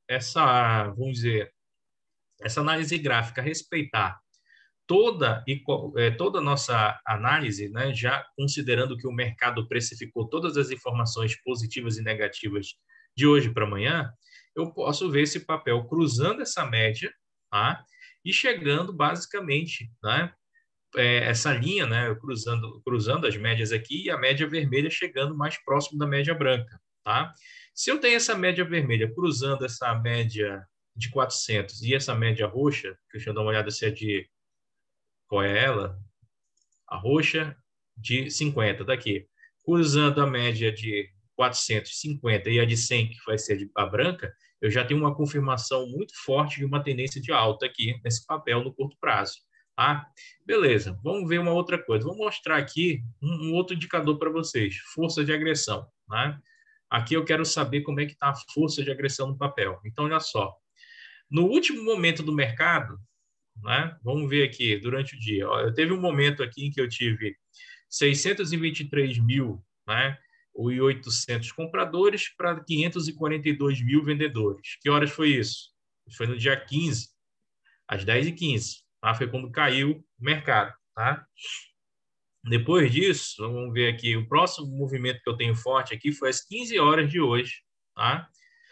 vamos dizer, essa análise gráfica respeitar toda a nossa análise, né, já considerando que o mercado precificou todas as informações positivas e negativas de hoje para amanhã, eu posso ver esse papel cruzando essa média, tá? E chegando basicamente, né, essa linha, né, cruzando as médias aqui e a média vermelha chegando mais próximo da média branca, tá? Se eu tenho essa média vermelha cruzando essa média de 400 e essa média roxa, deixa eu dar uma olhada se é de... Qual é ela? A roxa de 50, daqui. Cruzando a média de 450 e a de 100, que vai ser a branca, eu já tenho uma confirmação muito forte de uma tendência de alta aqui nesse papel no curto prazo. Tá? Beleza, vamos ver uma outra coisa. Vou mostrar aqui um outro indicador para vocês, força de agressão. Né? Aqui eu quero saber como é que está a força de agressão no papel. Então, olha só. No último momento do mercado, né? Vamos ver aqui, durante o dia. Eu teve um momento aqui em que eu tive 623 mil, né, e 800 compradores para 542 mil vendedores. Que horas foi isso? Foi no dia 15, às 10h15. Tá? Foi quando caiu o mercado. Tá? Depois disso, vamos ver aqui, o próximo movimento que eu tenho forte aqui foi às 15 horas de hoje, tá?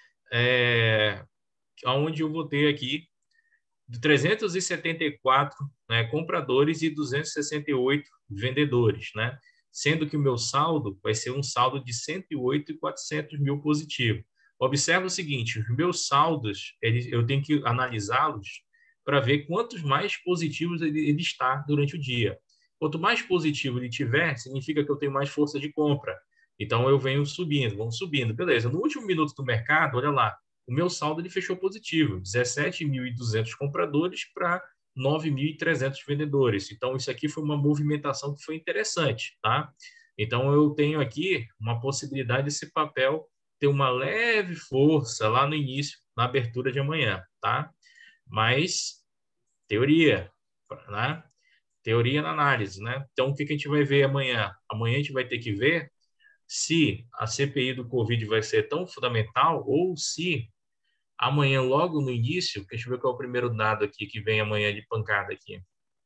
Onde eu vou ter aqui de 374, né, compradores e 268 vendedores, né? Sendo que o meu saldo vai ser um saldo de 108 e 400 mil positivo. Observa o seguinte, os meus saldos, eu tenho que analisá-los para ver quantos mais positivos ele está durante o dia. Quanto mais positivo ele tiver, significa que eu tenho mais força de compra. Então, eu venho subindo, vamos subindo. Beleza, no último minuto do mercado, olha lá, o meu saldo ele fechou positivo, 17.200 compradores para 9.300 vendedores. Então, isso aqui foi uma movimentação que foi interessante, tá? Então, eu tenho aqui uma possibilidade desse papel ter uma leve força lá no início, na abertura de amanhã, tá? Mas, teoria, né? Teoria na análise, né? Então, o que a gente vai ver amanhã? Amanhã a gente vai ter que ver se a CPI do Covid vai ser tão fundamental ou se amanhã, logo no início, deixa eu ver qual é o primeiro dado aqui que vem amanhã de pancada aqui.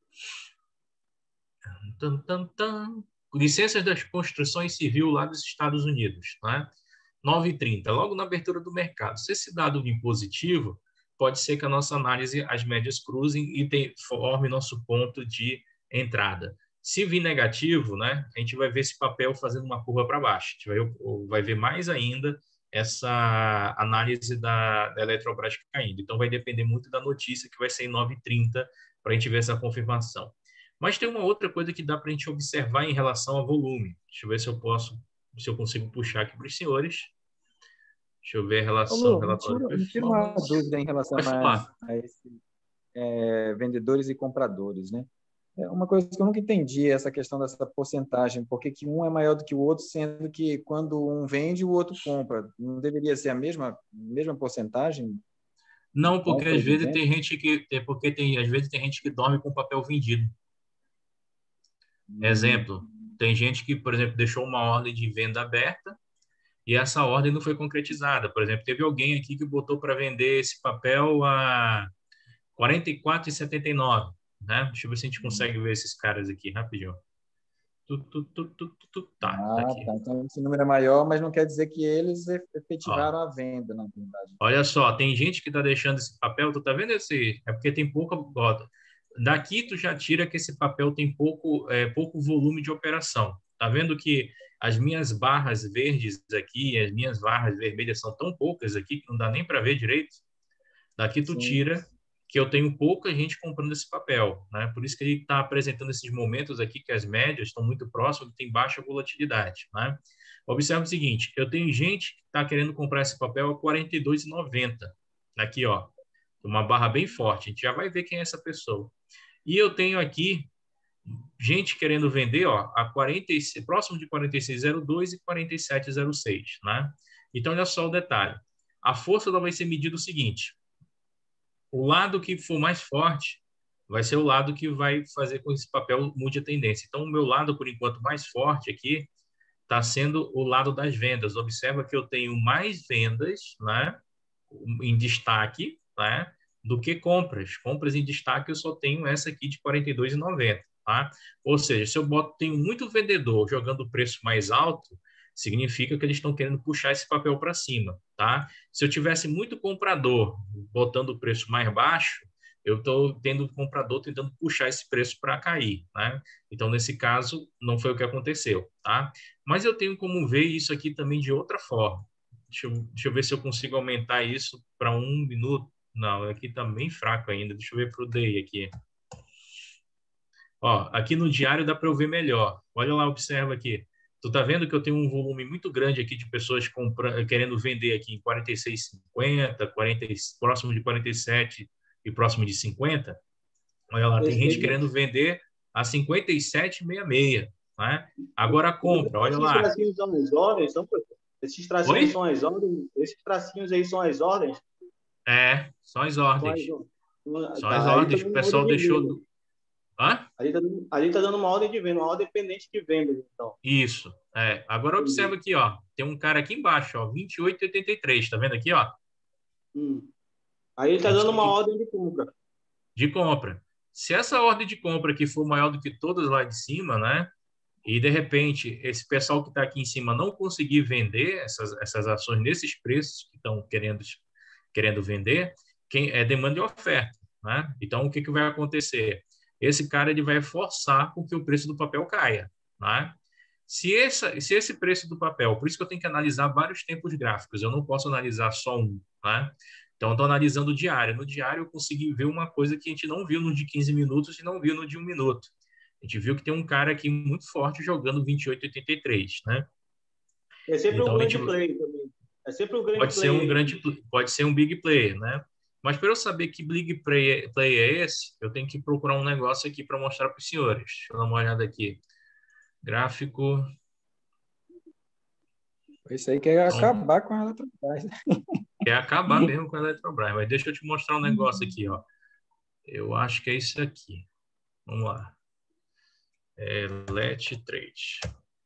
Licenças das construções civil lá dos Estados Unidos, né? 9h30, logo na abertura do mercado. Se esse dado vir positivo, pode ser que a nossa análise, as médias cruzem e forme nosso ponto de entrada. Se vir negativo, né, a gente vai ver esse papel fazendo uma curva para baixo. A gente vai ver mais ainda essa análise da Eletrobras caindo. Então, vai depender muito da notícia, que vai ser em 9h30, para a gente ver essa confirmação. Mas tem uma outra coisa que dá para a gente observar em relação ao volume. Deixa eu ver se eu consigo puxar aqui para os senhores. Deixa eu ver a relação... Me tira uma dúvida em relação a esses vendedores e compradores, né? Uma coisa que eu nunca entendi é essa questão dessa porcentagem, porque que um é maior do que o outro, sendo que quando um vende, o outro compra. Não deveria ser a mesma porcentagem? Não, porque às vezes tem gente que dorme com papel vendido. Exemplo, tem gente que, por exemplo, deixou uma ordem de venda aberta e essa ordem não foi concretizada. Por exemplo, teve alguém aqui que botou para vender esse papel a R$ 44,79. Né? Deixa eu ver se a gente consegue ver esses caras aqui rapidinho. Tá aqui. Tá. Então, esse número é maior, mas não quer dizer que eles efetivaram a venda, na verdade. Olha só, tem gente que está deixando esse papel, tu tá vendo esse? É porque tem pouca... Daqui tu já tira que esse papel tem pouco volume de operação. Tá vendo que as minhas barras verdes aqui, as minhas barras vermelhas são tão poucas aqui que não dá nem para ver direito? Daqui tu tira que eu tenho pouca gente comprando esse papel, né? Por isso que ele está apresentando esses momentos aqui que as médias estão muito próximas, que tem baixa volatilidade, né? Observe o seguinte, eu tenho gente que está querendo comprar esse papel a R$ 42,90. Aqui, ó, uma barra bem forte, a gente já vai ver quem é essa pessoa. E eu tenho aqui gente querendo vender, ó, próximo de 46,02 e 47,06, né? Então, olha só o detalhe. A força ela vai ser medida o seguinte: o lado que for mais forte vai ser o lado que vai fazer com que esse papel mude a tendência. Então, o meu lado, por enquanto, mais forte aqui está sendo o lado das vendas. Observa que eu tenho mais vendas, né, em destaque, né, do que compras. Compras em destaque eu só tenho essa aqui de R$ 42,90, tá? Ou seja, se eu tenho muito vendedor jogando o preço mais alto, significa que eles estão querendo puxar esse papel para cima, tá? Se eu tivesse muito comprador botando o preço mais baixo, eu estou tendo comprador tentando puxar esse preço para cair, né? Então, nesse caso, não foi o que aconteceu, tá? Mas eu tenho como ver isso aqui também de outra forma. Deixa eu ver se eu consigo aumentar isso para 1 minuto. Não, aqui está bem fraco ainda. Deixa eu ver para o Day aqui. Ó, aqui no diário dá para eu ver melhor. Olha lá, observa aqui. Tu tá vendo que eu tenho um volume muito grande aqui de pessoas querendo vender aqui em 46,50, 40, próximo de 47 e próximo de 50. Olha lá, tem gente querendo vender a 57,66, né? Agora a compra, olha lá. Esses tracinhos são as ordens, esses tracinhos são as ordens? Esses tracinhos aí são as ordens? É, são as ordens. São as ordens que o pessoal deixou... Hã? Ali tá dando uma ordem de venda, uma ordem dependente de venda, então. Isso, é. Agora observa aqui, ó. Tem um cara aqui embaixo, ó, 28,83, tá vendo aqui, ó? Aí ele tá dando uma ordem de compra. De compra. Se essa ordem de compra aqui for maior do que todas lá de cima, né? E de repente esse pessoal que está aqui em cima não conseguir vender essas ações nesses preços que estão querendo vender, é demanda e oferta, né? Então o que vai acontecer? Esse cara ele vai forçar com que o preço do papel caia, né? Se esse preço do papel, por isso que eu tenho que analisar vários tempos gráficos, eu não posso analisar só um, né? Então, estou analisando o diário. No diário, eu consegui ver uma coisa que a gente não viu no de 15 minutos e não viu no de 1 minuto. A gente viu que tem um cara aqui muito forte jogando 28,83, né? É sempre então, um grande player também. É sempre um grande pode ser um big player, né? Mas para eu saber que big player é esse, eu tenho que procurar um negócio aqui para mostrar para os senhores. Deixa eu dar uma olhada aqui. Gráfico. Isso aí quer acabar com a Eletrobras. Quer acabar mesmo com a Eletrobras. Mas deixa eu te mostrar um negócio aqui, ó. Eu acho que é isso aqui. Vamos lá. Let Trade.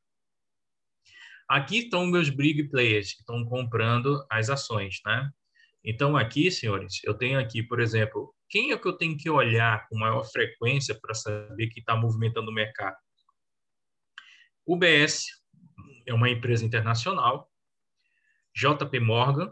Aqui estão meus big players que estão comprando as ações, né? Então, aqui, senhores, eu tenho aqui, por exemplo, quem é que eu tenho que olhar com maior frequência para saber que está movimentando o mercado? O UBS é uma empresa internacional, JP Morgan,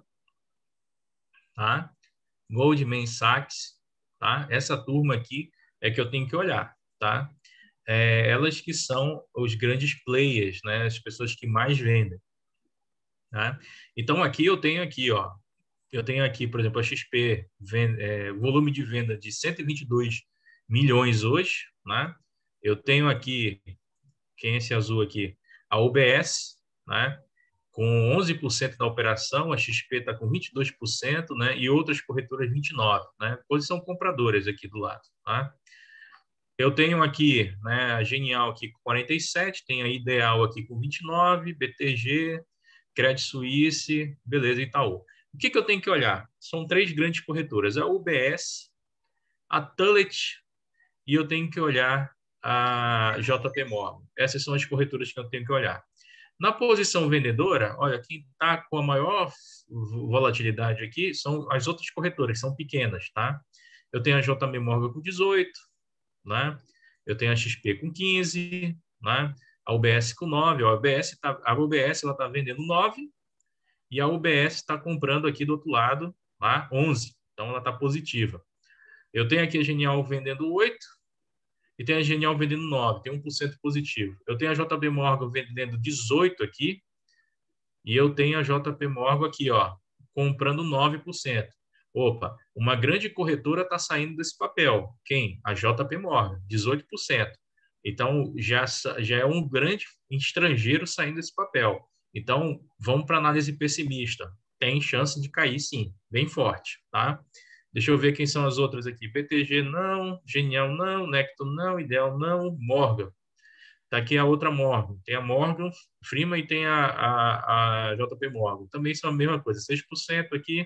tá? Goldman Sachs, tá? Essa turma aqui é que eu tenho que olhar, tá? Elas que são os grandes players, né? As pessoas que mais vendem, tá? Então, aqui eu tenho aqui, ó, eu tenho aqui, por exemplo, a XP, volume de venda de 122 milhões hoje, né? Eu tenho aqui, quem é esse azul aqui? A UBS, né? Com 11% da operação, a XP está com 22%, né? E outras corretoras 29%, né? Posição compradoras aqui do lado, tá? Eu tenho aqui, né, a Genial aqui com 47%, tem a Ideal aqui com 29%, BTG, Credit Suisse, beleza, Itaú. O que eu tenho que olhar? São 3 grandes corretoras, a UBS, a Tullet e eu tenho que olhar a JP Morgan. Essas são as corretoras que eu tenho que olhar. Na posição vendedora, olha, quem está com a maior volatilidade aqui são as outras corretoras, são pequenas, tá? Eu tenho a JP Morgan com 18%, né? Eu tenho a XP com 15%, né? A UBS com 9%. A UBS ela está vendendo 9%, e a UBS está comprando aqui do outro lado, tá? 11%. Então, ela está positiva. Eu tenho aqui a Genial vendendo 8% e tem a Genial vendendo 9%. Tem 1% positivo. Eu tenho a JP Morgan vendendo 18% aqui e eu tenho a JP Morgan aqui, ó, comprando 9%. Opa, uma grande corretora está saindo desse papel. Quem? A JP Morgan, 18%. Então, já é um grande estrangeiro saindo desse papel. Então, vamos para análise pessimista. Tem chance de cair, sim, bem forte, tá? Deixa eu ver quem são as outras aqui. BTG não, Genial não, Necton não, Ideal não, Morgan. Tá aqui a outra Morgan. Tem a Morgan Freeman e tem a JP Morgan. Também são a mesma coisa, 6% aqui.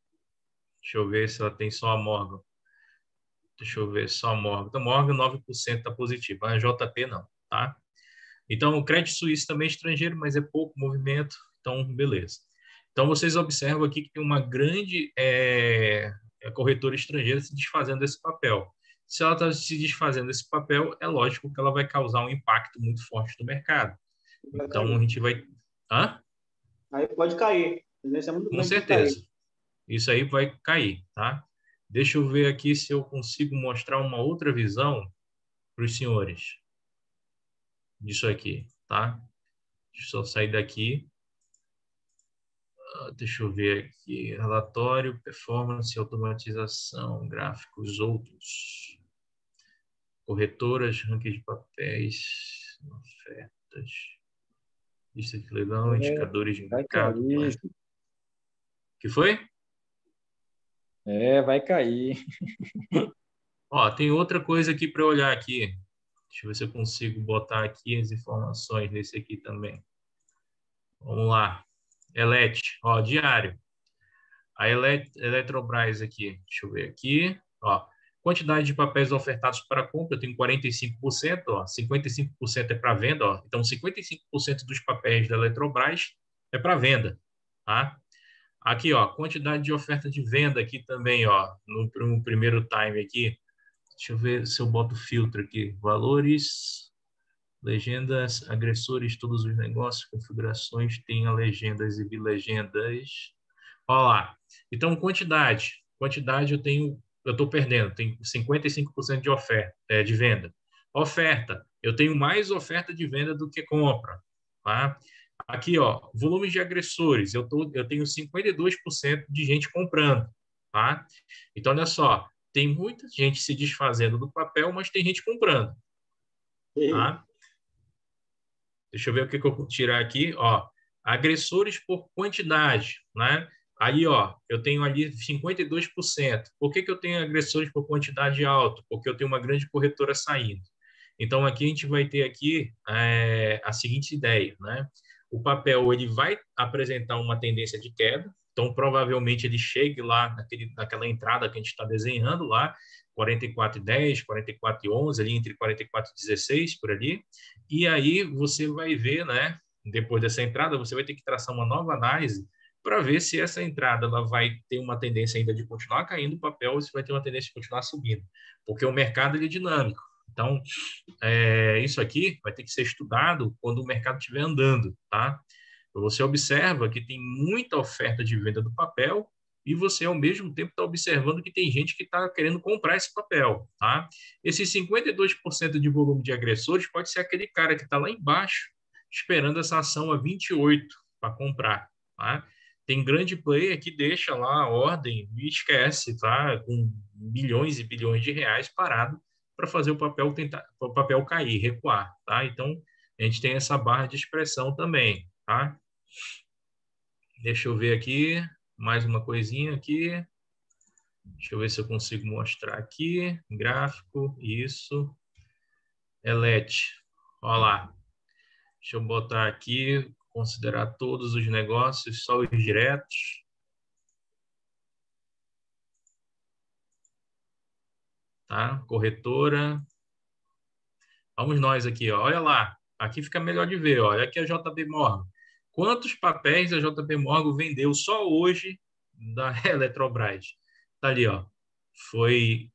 Deixa eu ver se ela tem só a Morgan. Deixa eu ver, só a Morgan. Então, Morgan, 9% está positivo. A JP não, tá? Então, o Credit Suisse também é estrangeiro, mas é pouco movimento. Então, beleza. Então, vocês observam aqui que tem uma grande corretora estrangeira se desfazendo desse papel. Se ela está se desfazendo desse papel, é lógico que ela vai causar um impacto muito forte no mercado. Então, a gente vai... Hã? Aí pode cair. É muito Com certeza. Isso aí vai cair, tá? Deixa eu ver aqui se eu consigo mostrar uma outra visão para os senhores disso aqui, tá? Deixa eu só sair daqui. Deixa eu ver aqui. Relatório, performance, automatização, gráficos, outros. Corretoras, ranking de papéis, ofertas. Lista de leilão, indicadores de mercado. Que foi? Vai cair. Ó, tem outra coisa aqui para olhar aqui. Deixa eu ver se eu consigo botar aqui as informações nesse aqui também. Vamos lá. Elet, ó, diário. A Eletrobras aqui, deixa eu ver aqui, ó. Quantidade de papéis ofertados para compra, eu tenho 45%, ó, 55% é para venda, ó. Então 55% dos papéis da Eletrobras é para venda, tá? Aqui, ó, quantidade de oferta de venda aqui também, ó, no primeiro time aqui. Deixa eu ver se eu boto filtro aqui. Valores, legendas, agressores, todos os negócios, configurações, tem a legenda, exibir legendas. Olha lá. Então, quantidade eu estou perdendo, tenho 55% de oferta, de venda. Oferta, eu tenho mais oferta de venda do que compra, tá? Aqui, ó, volume de agressores, eu tenho 52% de gente comprando, tá? Então, olha só, tem muita gente se desfazendo do papel, mas tem gente comprando, tá? Deixa eu ver o que eu vou tirar aqui, ó. Agressores por quantidade, né? Aí, ó, eu tenho ali 52%. Por que eu tenho agressores por quantidade alta? Porque eu tenho uma grande corretora saindo. Então, aqui a gente vai ter aqui a seguinte ideia, né? O papel ele vai apresentar uma tendência de queda, então provavelmente ele chegue lá naquela entrada que a gente está desenhando lá, 44,10, 44,11, ali entre 44,16 por ali, e aí você vai ver, né? Depois dessa entrada, você vai ter que traçar uma nova análise para ver se essa entrada ela vai ter uma tendência ainda de continuar caindo o papel ou se vai ter uma tendência de continuar subindo, porque o mercado ele é dinâmico. Então, isso aqui vai ter que ser estudado quando o mercado estiver andando, tá? Você observa que tem muita oferta de venda do papel e você, ao mesmo tempo, está observando que tem gente que está querendo comprar esse papel, tá? Esse 52% de volume de agressores pode ser aquele cara que está lá embaixo esperando essa ação a 28 para comprar, tá? Tem grande player que deixa lá a ordem e esquece, tá? Com bilhões e bilhões de reais parado para fazer o papel cair, recuar, tá? Então, a gente tem essa barra de expressão também, tá? Deixa eu ver aqui, mais uma coisinha aqui. Deixa eu ver se eu consigo mostrar aqui. Gráfico, isso. Elet, olha lá. Deixa eu botar aqui, considerar todos os negócios, só os diretos. Tá? Corretora. Vamos nós aqui, ó. Olha lá. Aqui fica melhor de ver, ó. Olha aqui a JP Morgan. Quantos papéis a JP Morgan vendeu só hoje da Eletrobras? Tá ali, ó. Foi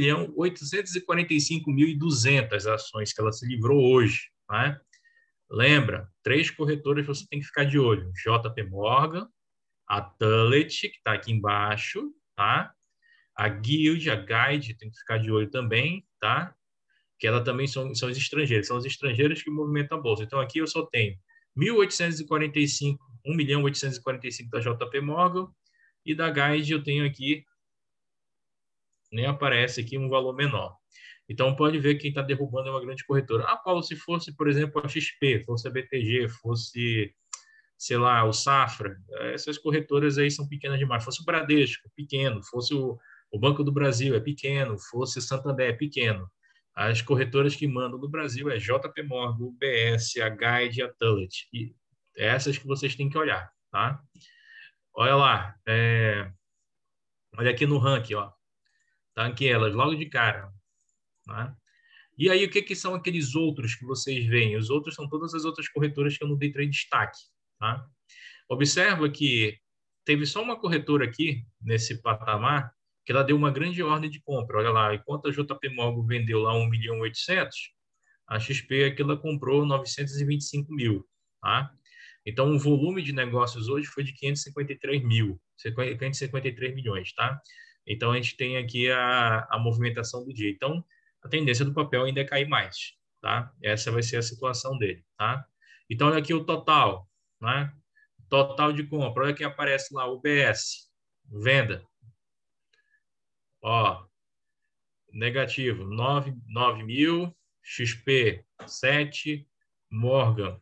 1.845.200 ações que ela se livrou hoje, né? Lembra, 3 corretoras você tem que ficar de olho. JP Morgan, a Tullet, que está aqui embaixo, tá? A Guild, a Guide, tem que ficar de olho também, tá? Que ela também são os estrangeiros. São os estrangeiros que movimentam a bolsa. Então, aqui eu só tenho 1.845 da JP Morgan e da Guide eu tenho aqui, nem aparece aqui um valor menor. Então, pode ver que quem está derrubando é uma grande corretora. Ah, Paulo, se fosse, por exemplo, a XP, fosse a BTG, fosse, sei lá, o Safra, essas corretoras aí são pequenas demais. Fosse o Bradesco, pequeno. Fosse o Banco do Brasil, é pequeno. Fosse o Santander, é pequeno. As corretoras que mandam no Brasil é JP Morgan, UBS, a Guide e a Tullet. E essas que vocês têm que olhar, tá? Olha lá. Olha aqui no ranking, ó. Tá aqui elas, logo de cara. Tá? E aí, o que são aqueles outros que vocês veem? Os outros são todas as outras corretoras que eu não dei destaque, tá? Observa que teve só uma corretora aqui, nesse patamar, que ela deu uma grande ordem de compra. Olha lá, enquanto a JP Morgan vendeu lá 1.800.000, a XP aqui ela comprou 925.000, tá? Então, o volume de negócios hoje foi de 553 milhões, tá? Então, a gente tem aqui a movimentação do dia. Então, a tendência do papel ainda é cair mais, tá? Essa vai ser a situação dele, tá? Então, olha aqui o total, né? Total de compra. Olha que aparece lá, UBS, venda. Ó, negativo, 9.000, XP, 7, Morgan,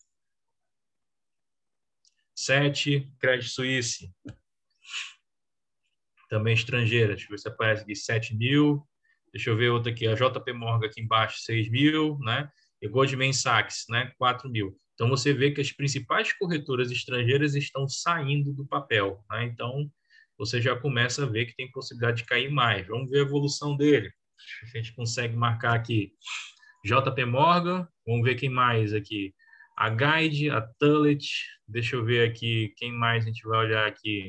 7, Credit Suisse, também estrangeira. Deixa eu ver se aparece aqui, 7.000. Deixa eu ver outra aqui, a JP Morgan aqui embaixo, 6.000, né? E Goldman Sachs, né? 4.000. Então, você vê que as principais corretoras estrangeiras estão saindo do papel, né? Então, você já começa a ver que tem possibilidade de cair mais. Vamos ver a evolução dele. A gente consegue marcar aqui JP Morgan, vamos ver quem mais aqui. A Guide, a Tullet, deixa eu ver aqui quem mais a gente vai olhar aqui.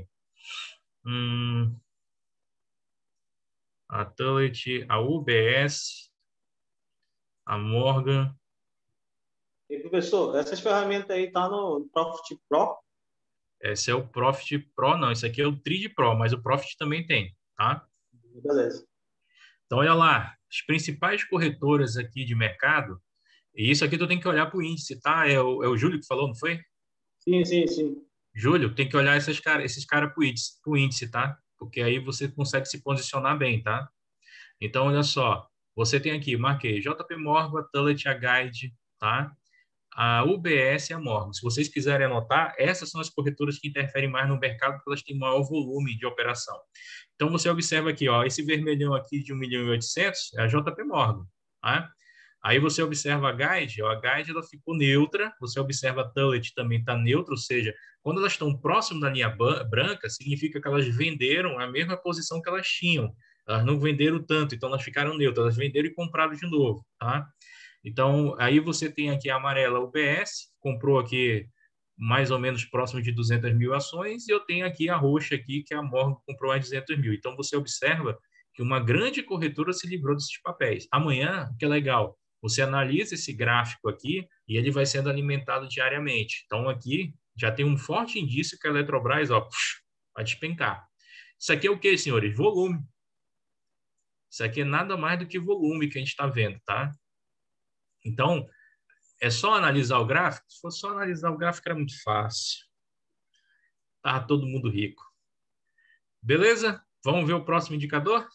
A Tullet, a UBS, a Morgan. E, professor, essas ferramentas aí tá no Profit Pro? Esse é o Profit Pro, não, esse aqui é o Trade Pro, mas o Profit também tem, tá? Beleza. Então, olha lá, as principais corretoras aqui de mercado, e isso aqui tu tem que olhar para o índice, tá? É o Júlio que falou, não foi? Sim, sim, sim. Júlio, tem que olhar esses caras para o índice, tá? Porque aí você consegue se posicionar bem, tá? Então, olha só, você tem aqui, marquei JP Morgan, Tullet, a Guide, tá? A UBS e a Morgan. Se vocês quiserem anotar, essas são as corretoras que interferem mais no mercado, porque elas têm maior volume de operação. Então, você observa aqui, ó, esse vermelhão aqui de 1.800.000 é a JP Morgan, tá? Aí você observa a Guide, ó, a Guide ela ficou neutra, você observa a Tullet também está neutra, ou seja, quando elas estão próximas da linha branca, significa que elas venderam a mesma posição que elas tinham. Elas não venderam tanto, então elas ficaram neutras, elas venderam e compraram de novo, tá? Então, aí você tem aqui a amarela UBS, comprou aqui mais ou menos próximo de 200.000 ações, e eu tenho aqui a roxa aqui, que a Morgan comprou mais 200.000. Então, você observa que uma grande corretora se livrou desses papéis. Amanhã, o que é legal, você analisa esse gráfico aqui e ele vai sendo alimentado diariamente. Então, aqui já tem um forte indício que a Eletrobras, ó, vai despencar. Isso aqui é o que, senhores? Volume. Isso aqui é nada mais do que volume que a gente está vendo, tá? Então, é só analisar o gráfico? Se fosse só analisar o gráfico, era muito fácil. Estava todo mundo rico. Beleza? Vamos ver o próximo indicador?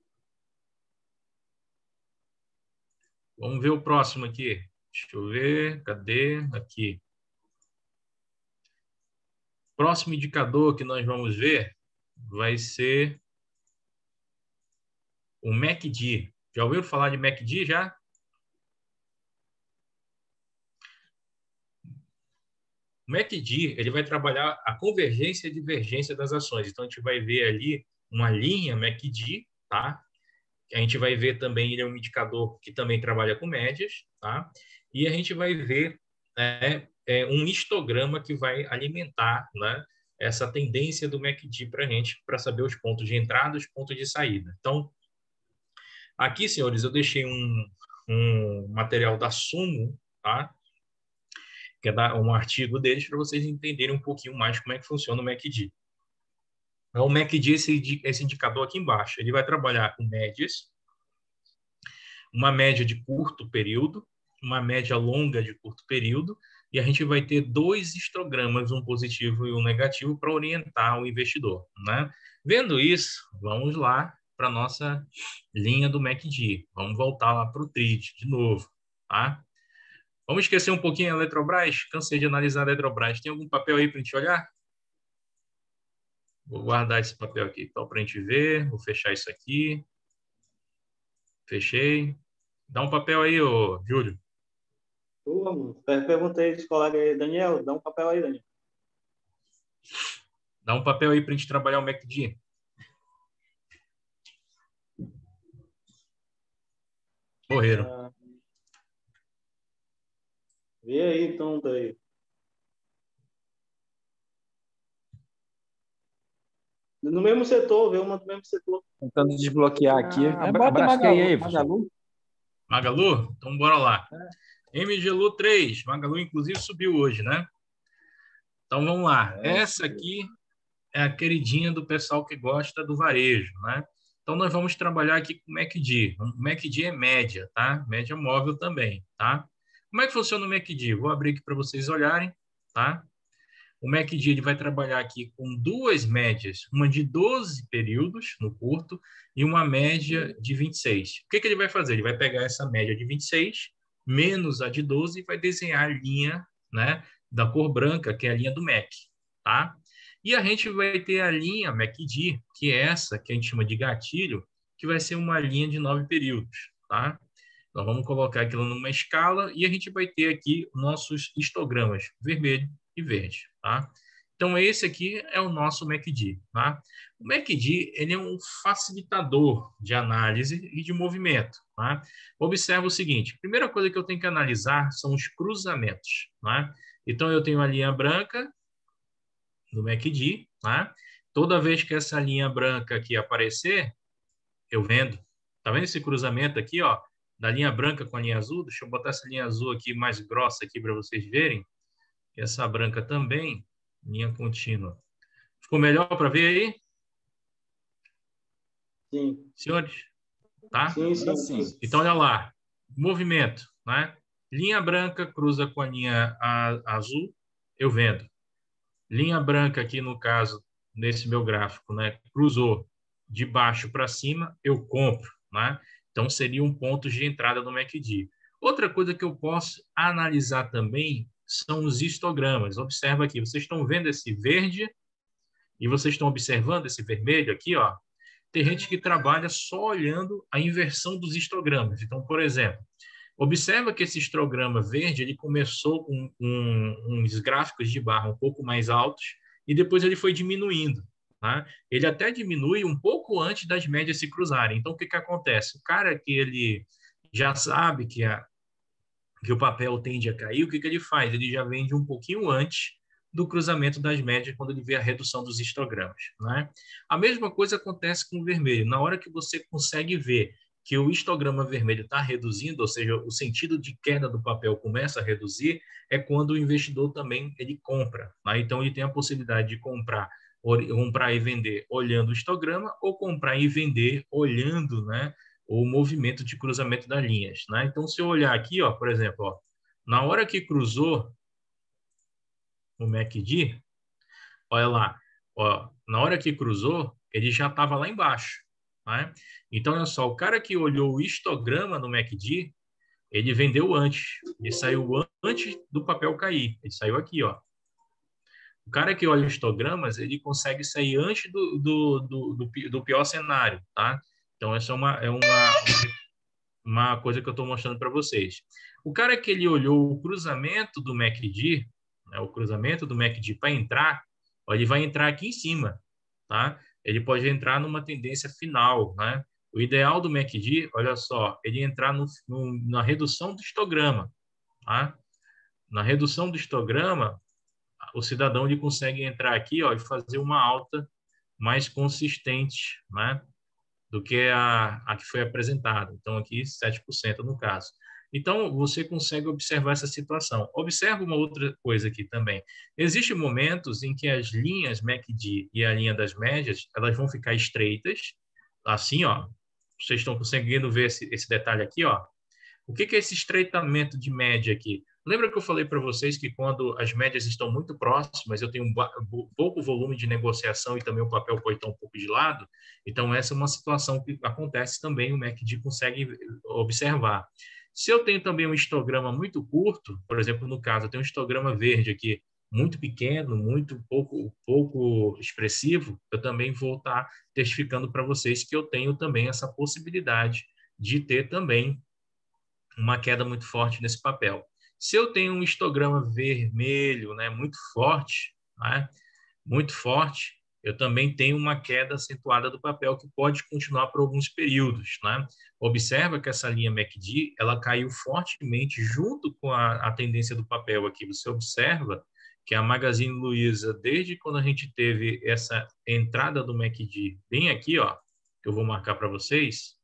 Vamos ver o próximo aqui. Deixa eu ver. Cadê? Aqui. Próximo indicador que nós vamos ver vai ser o MACD. Já ouviram falar de MACD já? O MACD, ele vai trabalhar a convergência e divergência das ações. Então, a gente vai ver ali uma linha MACD, tá? A gente vai ver também, ele é um indicador que também trabalha com médias, tá? E a gente vai ver um histograma que vai alimentar, né, essa tendência do MACD para a gente, para saber os pontos de entrada e os pontos de saída. Então, aqui, senhores, eu deixei um material da Sumo, tá? Que é um artigo deles, para vocês entenderem um pouquinho mais como é que funciona o MACD. Então, o MACD, esse indicador aqui embaixo, ele vai trabalhar com médias, uma média de curto período, uma média longa de curto período, e a gente vai ter dois histogramas, um positivo e um negativo, para orientar o investidor, né? Vendo isso, vamos lá para a nossa linha do MACD. Vamos voltar lá para o trade de novo, tá? Vamos esquecer um pouquinho a Eletrobras? Cansei de analisar a Eletrobras. Tem algum papel aí para a gente olhar? Vou guardar esse papel aqui, então, para a gente ver. Vou fechar isso aqui. Fechei. Dá um papel aí, ô Júlio. Perguntei esse colega aí, Daniel, dá um papel aí, Daniel. Dá um papel aí para a gente trabalhar o MACD. Morreram. Vê aí, então, daí. No mesmo setor, vê uma do mesmo setor. Tentando desbloquear aqui. Abracei aí, Magalu. Magalu? Então, bora lá. MGLU 3. Magalu, inclusive, subiu hoje, né? Então, vamos lá. Essa aqui é a queridinha do pessoal que gosta do varejo, né? Então, nós vamos trabalhar aqui com o MACD. O MACD é média, tá? Média móvel também, tá? Como é que funciona o MACD? Vou abrir aqui para vocês olharem, tá? O MACD ele vai trabalhar aqui com duas médias, uma de 12 períodos no curto e uma média de 26. O que ele vai fazer? Ele vai pegar essa média de 26 menos a de 12 e vai desenhar a linha, né, da cor branca, que é a linha do MAC, tá? E a gente vai ter a linha MACD, que é essa que a gente chama de gatilho, que vai ser uma linha de 9 períodos, tá? Nós vamos colocar aquilo numa escala e a gente vai ter aqui nossos histogramas vermelho e verde, tá? Então, esse aqui é o nosso MACD, tá? O MACD, ele é um facilitador de análise e de movimento, tá? Observa o seguinte, a primeira coisa que eu tenho que analisar são os cruzamentos, tá? Então, eu tenho a linha branca no MACD, tá? Toda vez que essa linha branca aqui aparecer, eu vendo. Tá vendo esse cruzamento aqui, ó? Da linha branca com a linha azul? Deixa eu botar essa linha azul aqui mais grossa aqui para vocês verem. E essa branca também, linha contínua. Ficou melhor para ver aí? Sim. Senhores? Tá? Sim. Então, olha lá. Movimento, né? Linha branca cruza com a linha azul, eu vendo. Linha branca aqui, no caso, nesse meu gráfico, né? Cruzou de baixo para cima, eu compro, né? Então, seriam pontos de entrada no MACD. Outra coisa que eu posso analisar também são os histogramas. Observa aqui, vocês estão vendo esse verde e vocês estão observando esse vermelho aqui, ó. Tem gente que trabalha só olhando a inversão dos histogramas. Então, por exemplo, observa que esse histograma verde ele começou com uns gráficos de barra um pouco mais altos e depois ele foi diminuindo. Tá? Ele até diminui um pouco antes das médias se cruzarem. Então, o que acontece? O cara que ele já sabe que o papel tende a cair, o que ele faz? Ele já vende um pouquinho antes do cruzamento das médias, quando ele vê a redução dos histogramas. Né? A mesma coisa acontece com o vermelho. Na hora que você consegue ver que o histograma vermelho está reduzindo, ou seja, o sentido de queda do papel começa a reduzir, é quando o investidor também ele compra. Né? Então, ele tem a possibilidade de comprar e vender olhando o histograma ou comprar e vender olhando, né, o movimento de cruzamento das linhas. Né? Então, se eu olhar aqui, ó, por exemplo, ó, na hora que cruzou o MACD, olha lá, ó, na hora que cruzou, ele já estava lá embaixo. Né? Então, olha só, o cara que olhou o histograma no MACD, ele vendeu antes. Ele saiu antes do papel cair. Ele saiu aqui, ó. O cara que olha histogramas, ele consegue sair antes do pior cenário, tá? Então, essa é uma coisa que eu estou mostrando para vocês. O cara que ele olhou o cruzamento do MACD, né, o cruzamento do MACD para entrar, ó, ele vai entrar aqui em cima, tá? Ele pode entrar numa tendência final, né? O ideal do MACD, olha só, ele entrar na redução do histograma, tá? Na redução do histograma, o cidadão ele consegue entrar aqui, ó, e fazer uma alta mais consistente, né, do que a que foi apresentada. Então, aqui 7% no caso. Então, você consegue observar essa situação. Observa uma outra coisa aqui também. Existem momentos em que as linhas MACD e a linha das médias, elas vão ficar estreitas, assim, ó. Vocês estão conseguindo ver esse detalhe aqui, ó. O que é esse estreitamento de média aqui? Lembra que eu falei para vocês que quando as médias estão muito próximas, eu tenho pouco volume de negociação e também o papel pode estar um pouco de lado? Então, essa é uma situação que acontece também, o MACD consegue observar. Se eu tenho também um histograma muito curto, por exemplo, no caso, eu tenho um histograma verde aqui, muito pequeno, muito pouco expressivo, eu também vou estar testificando para vocês que eu tenho também essa possibilidade de ter também uma queda muito forte nesse papel. Se eu tenho um histograma vermelho, né, muito forte, eu também tenho uma queda acentuada do papel que pode continuar por alguns períodos. Né? Observa que essa linha MACD ela caiu fortemente junto com a tendência do papel aqui. Você observa que a Magazine Luiza, desde quando a gente teve essa entrada do MACD, bem aqui, ó, que eu vou marcar para vocês,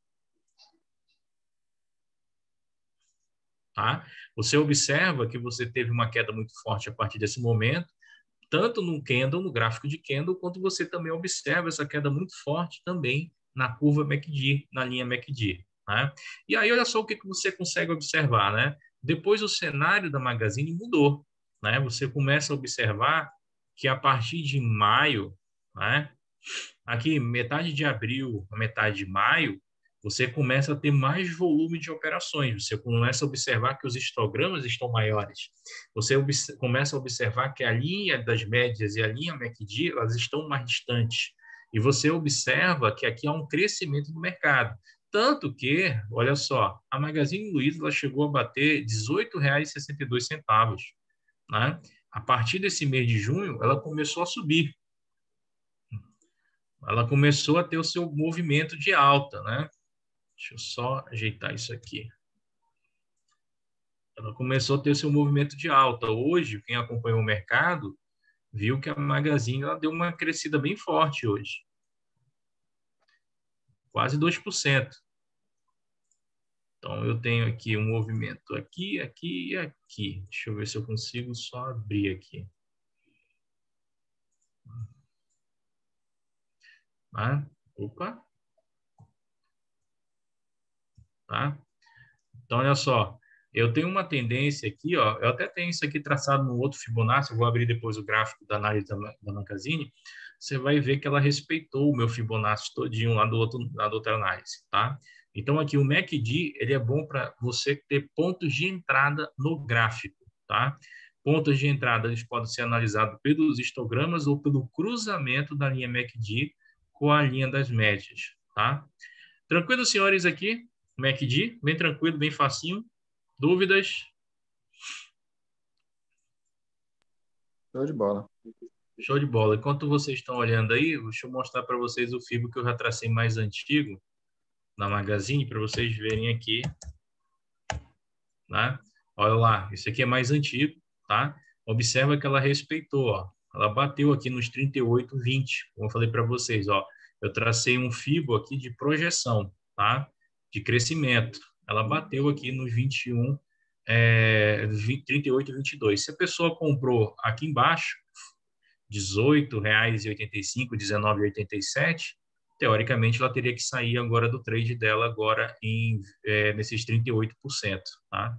tá? Você observa que você teve uma queda muito forte a partir desse momento, tanto no candle, no gráfico de candle, quanto você também observa essa queda muito forte também na curva MACD, na linha MACD, né? E aí, olha só o que você consegue observar, né? Depois o cenário da Magazine mudou, né? Você começa a observar que a partir de maio, né? Aqui, metade de abril, metade de maio, você começa a ter mais volume de operações, você começa a observar que os histogramas estão maiores, você começa a observar que a linha das médias e a linha MACD, elas estão mais distantes, e você observa que aqui há um crescimento do mercado. Tanto que, olha só, a Magazine Luiza ela chegou a bater R$ 18,62, né? A partir desse mês de junho, ela começou a subir. Ela começou a ter o seu movimento de alta, né? Deixa eu só ajeitar isso aqui. Ela começou a ter o seu movimento de alta. Hoje, quem acompanhou o mercado viu que a Magazine ela deu uma crescida bem forte hoje. Quase 2%. Então, eu tenho aqui um movimento aqui, aqui e aqui. Deixa eu ver se eu consigo só abrir aqui. Tá? Opa! Tá? Então, olha só. Eu tenho uma tendência aqui, ó. Eu até tenho isso aqui traçado no outro Fibonacci. Eu vou abrir depois o gráfico da análise da Magazine. Você vai ver que ela respeitou o meu Fibonacci todinho lá da outra análise, tá? Então, aqui o MACD, ele é bom para você ter pontos de entrada no gráfico, tá? Pontos de entrada, eles podem ser analisados pelos histogramas ou pelo cruzamento da linha MACD com a linha das médias, tá? Tranquilo, senhores, aqui? MACD, bem tranquilo, bem facinho. Dúvidas? Show de bola. Show de bola. Enquanto vocês estão olhando aí, deixa eu mostrar para vocês o Fibo que eu já tracei mais antigo na Magazine, para vocês verem aqui. Né? Olha lá, isso aqui é mais antigo, tá? Observa que ela respeitou, ó. Ela bateu aqui nos 38,20, como eu falei para vocês, ó. Eu tracei um Fibo aqui de projeção, tá? De crescimento. Ela bateu aqui nos 21, 38,22. Se a pessoa comprou aqui embaixo, R$ 18,85, R$ 19,87, teoricamente ela teria que sair agora do trade dela agora nesses 38%, tá?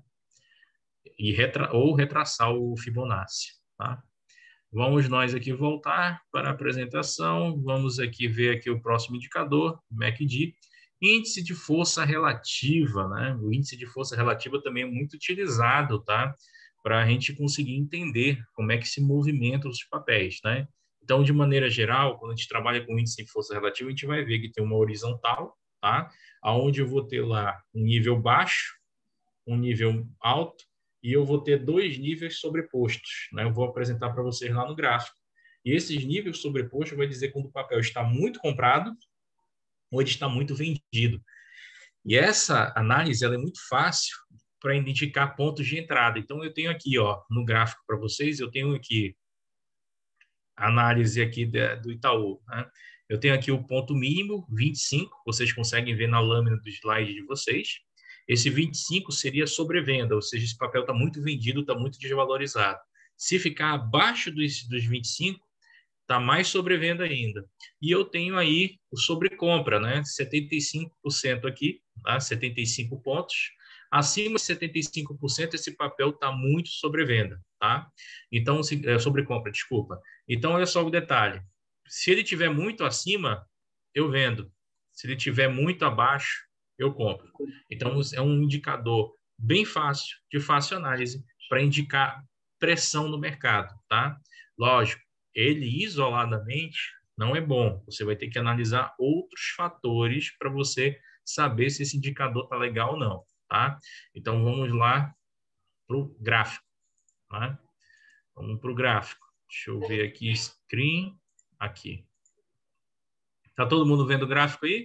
Ou retraçar o Fibonacci, tá? Vamos nós aqui voltar para a apresentação, vamos aqui ver aqui o próximo indicador, MACD, índice de força relativa, né? O índice de força relativa também é muito utilizado, tá? Para a gente conseguir entender como é que se movimentam os papéis, né? Então, de maneira geral, quando a gente trabalha com índice de força relativa, a gente vai ver que tem uma horizontal, tá? Aonde eu vou ter lá um nível baixo, um nível alto, e eu vou ter dois níveis sobrepostos, né? Eu vou apresentar para vocês lá no gráfico. E esses níveis sobrepostos vai dizer quando o papel está muito comprado ou ele está muito vendido. E essa análise ela é muito fácil para identificar pontos de entrada. Então, eu tenho aqui, ó, no gráfico para vocês, eu tenho aqui a análise aqui do Itaú, né? Eu tenho aqui o ponto mínimo, 25, vocês conseguem ver na lâmina do slide de vocês. Esse 25 seria sobrevenda, ou seja, esse papel está muito vendido, está muito desvalorizado. Se ficar abaixo dos 25, está mais sobrevenda ainda. E eu tenho aí o sobrecompra, né? 75% aqui, tá? 75 pontos. Acima de 75%, esse papel está muito sobrevenda, tá? Então, sobrecompra, desculpa. Então, olha só o detalhe. Se ele tiver muito acima, eu vendo. Se ele tiver muito abaixo, eu compro. Então, é um indicador bem fácil, de fácil análise, para indicar pressão no mercado, tá? Lógico, ele isoladamente não é bom. Você vai ter que analisar outros fatores para você saber se esse indicador está legal ou não, tá? Então, vamos lá para o gráfico, tá? Vamos para o gráfico. Deixa eu ver aqui, screen, aqui. Tá todo mundo vendo o gráfico aí?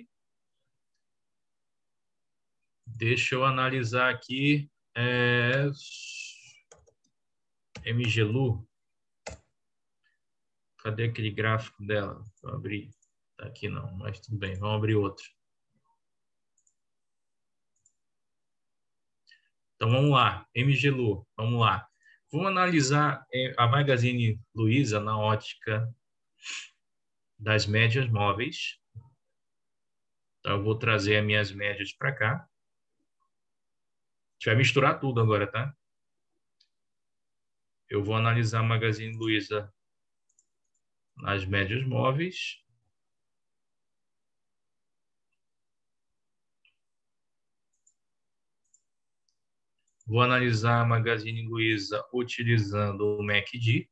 Deixa eu analisar aqui. MGLU. Cadê aquele gráfico dela? Vou abrir. Tá aqui não, mas tudo bem. Vamos abrir outro. Então, vamos lá. MGLU, vamos lá. Vou analisar a Magazine Luiza na ótica das médias móveis. Então, eu vou trazer as minhas médias para cá. A gente vai misturar tudo agora, tá? Eu vou analisar a Magazine Luiza nas médias móveis. Vou analisar a Magazine Luiza utilizando o MACD.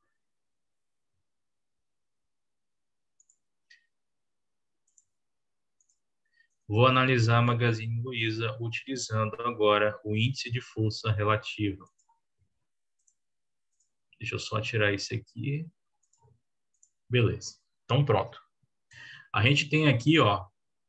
Vou analisar a Magazine Luiza utilizando agora o índice de força relativa. Deixa eu só tirar isso aqui. Beleza. Então, pronto. A gente tem aqui, ó,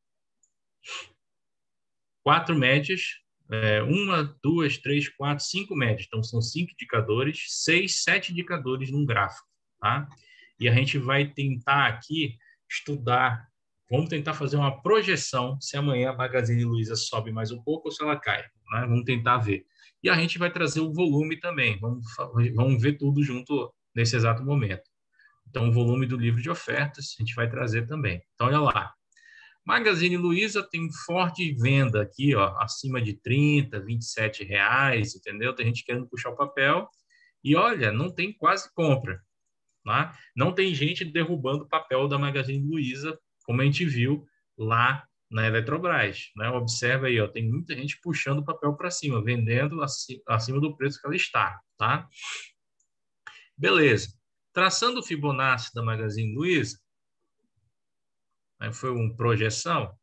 4 médias. 1, 2, 3, 4, 5 médias. Então, são 5 indicadores, 6, 7 indicadores num gráfico, tá? E a gente vai tentar aqui estudar, vamos tentar fazer uma projeção se amanhã a Magazine Luiza sobe mais um pouco ou se ela cai, né? Vamos tentar ver. E a gente vai trazer o volume também, vamos ver tudo junto nesse exato momento. Então, o volume do livro de ofertas a gente vai trazer também. Então, olha lá. Magazine Luiza tem forte venda aqui, ó, acima de 30, 27 reais, entendeu? Tem gente querendo puxar o papel e, olha, não tem quase compra, tá? Não tem gente derrubando o papel da Magazine Luiza, como a gente viu lá na Eletrobras, né? Observa aí, ó, tem muita gente puxando o papel para cima, vendendo acima do preço que ela está, tá? Beleza. Traçando o Fibonacci da Magazine Luiza, foi uma projeção,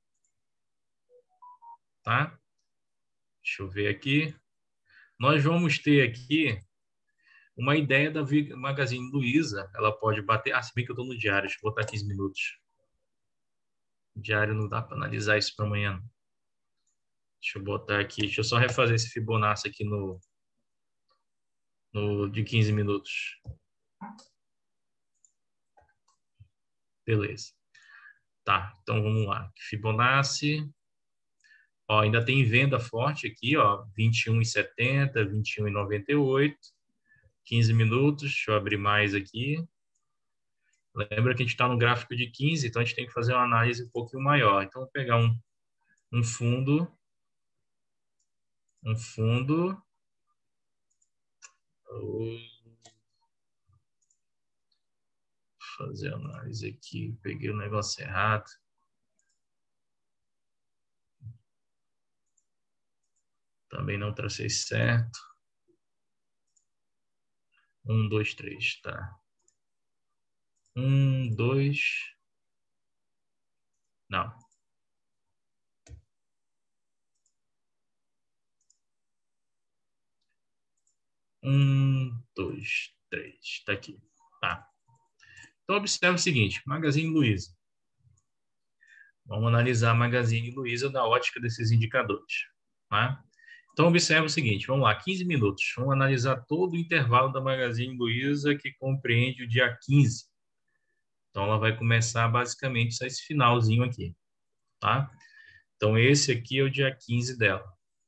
tá? Deixa eu ver aqui. Nós vamos ter aqui uma ideia da Magazine Luiza. Ela pode bater... se bem que eu estou no diário. Deixa eu botar 15 minutos. O diário não dá para analisar isso para amanhã. Deixa eu botar aqui. Deixa eu só refazer esse Fibonacci aqui de 15 minutos. Beleza. Tá, então vamos lá. Fibonacci. Ó, ainda tem venda forte aqui, ó, 21,70, 21,98, 15 minutos. Deixa eu abrir mais aqui. Lembra que a gente está no gráfico de 15, então a gente tem que fazer uma análise um pouquinho maior. Então, vou pegar um fundo. Vou fazer a análise aqui. Peguei o negócio errado. Também não tracei certo. 1, 2, 3, tá. 1, 2. Não. 1, 2, 3. Tá aqui. Tá. Então, observe o seguinte. Magazine Luiza. Vamos analisar a Magazine Luiza da ótica desses indicadores. Tá? Então, observe o seguinte. Vamos lá. 15 minutos. Vamos analisar todo o intervalo da Magazine Luiza que compreende o dia 15. Então, ela vai começar basicamente esse finalzinho aqui. Tá? Então, esse aqui é o dia 15 dela.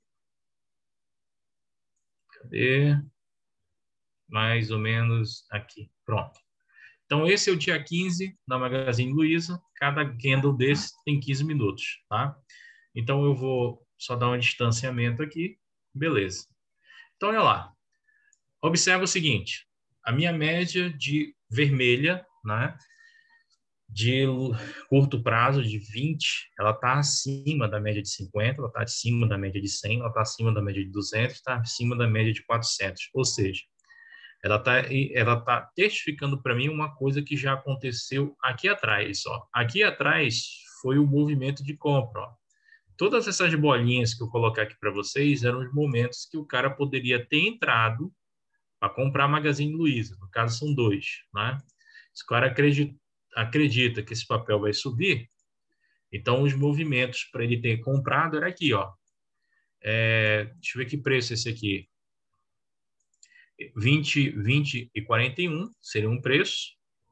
Cadê? Mais ou menos aqui. Pronto. Então, esse é o dia 15 da Magazine Luiza. Cada candle desse tem 15 minutos, tá? Então, eu vou só dar um distanciamento aqui. Beleza. Então, olha lá. Observa o seguinte. A minha média de vermelha, né? De curto prazo, de 20, ela está acima da média de 50, ela está acima da média de 100, ela está acima da média de 200, está acima da média de 400. Ou seja, ela tá testificando para mim uma coisa que já aconteceu aqui atrás. Ó. Aqui atrás foi o movimento de compra. Ó. Todas essas bolinhas que eu coloquei aqui para vocês eram os momentos que o cara poderia ter entrado para comprar a Magazine Luiza. No caso, são 2. Né? Se o cara acredita que esse papel vai subir, então os movimentos para ele ter comprado era aqui. Ó. Deixa eu ver que preço é esse aqui. 20 e 41 seria um preço,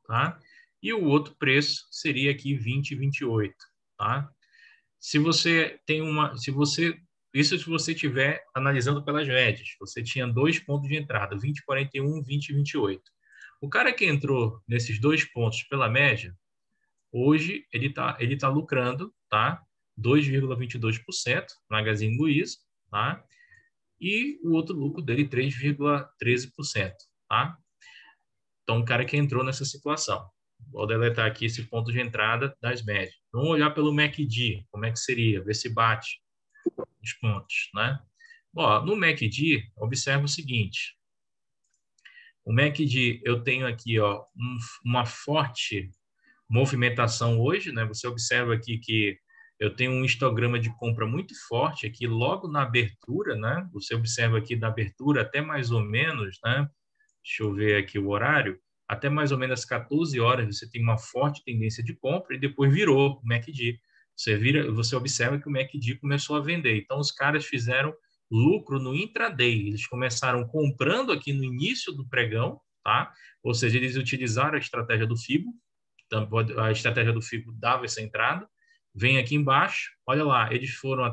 tá? E o outro preço seria aqui 20,28, tá? Se você tem isso se você estiver analisando pelas médias, você tinha 2 pontos de entrada, 20,41, 20,28. O cara que entrou nesses 2 pontos pela média, hoje ele tá lucrando, tá? 2,22%, Magazine Luiza, tá? E o outro lucro dele 3,13%, tá? Então, o cara que entrou nessa situação. Vou deletar aqui esse ponto de entrada das médias. Vamos olhar pelo MACD, como é que seria, ver se bate os pontos, né? Ó, no MACD, observa o seguinte. O MACD, eu tenho aqui, ó, uma forte movimentação hoje, né? Você observa aqui que eu tenho um histograma de compra muito forte aqui logo na abertura, né? Você observa aqui da abertura até mais ou menos, né? Deixa eu ver aqui o horário. Até mais ou menos às 14 horas você tem uma forte tendência de compra e depois virou o MACD. Você observa que o MACD começou a vender. Então, os caras fizeram lucro no intraday. Eles começaram comprando aqui no início do pregão, tá? Ou seja, eles utilizaram a estratégia do FIBO. Então, a estratégia do FIBO dava essa entrada. Vem aqui embaixo, olha lá, eles foram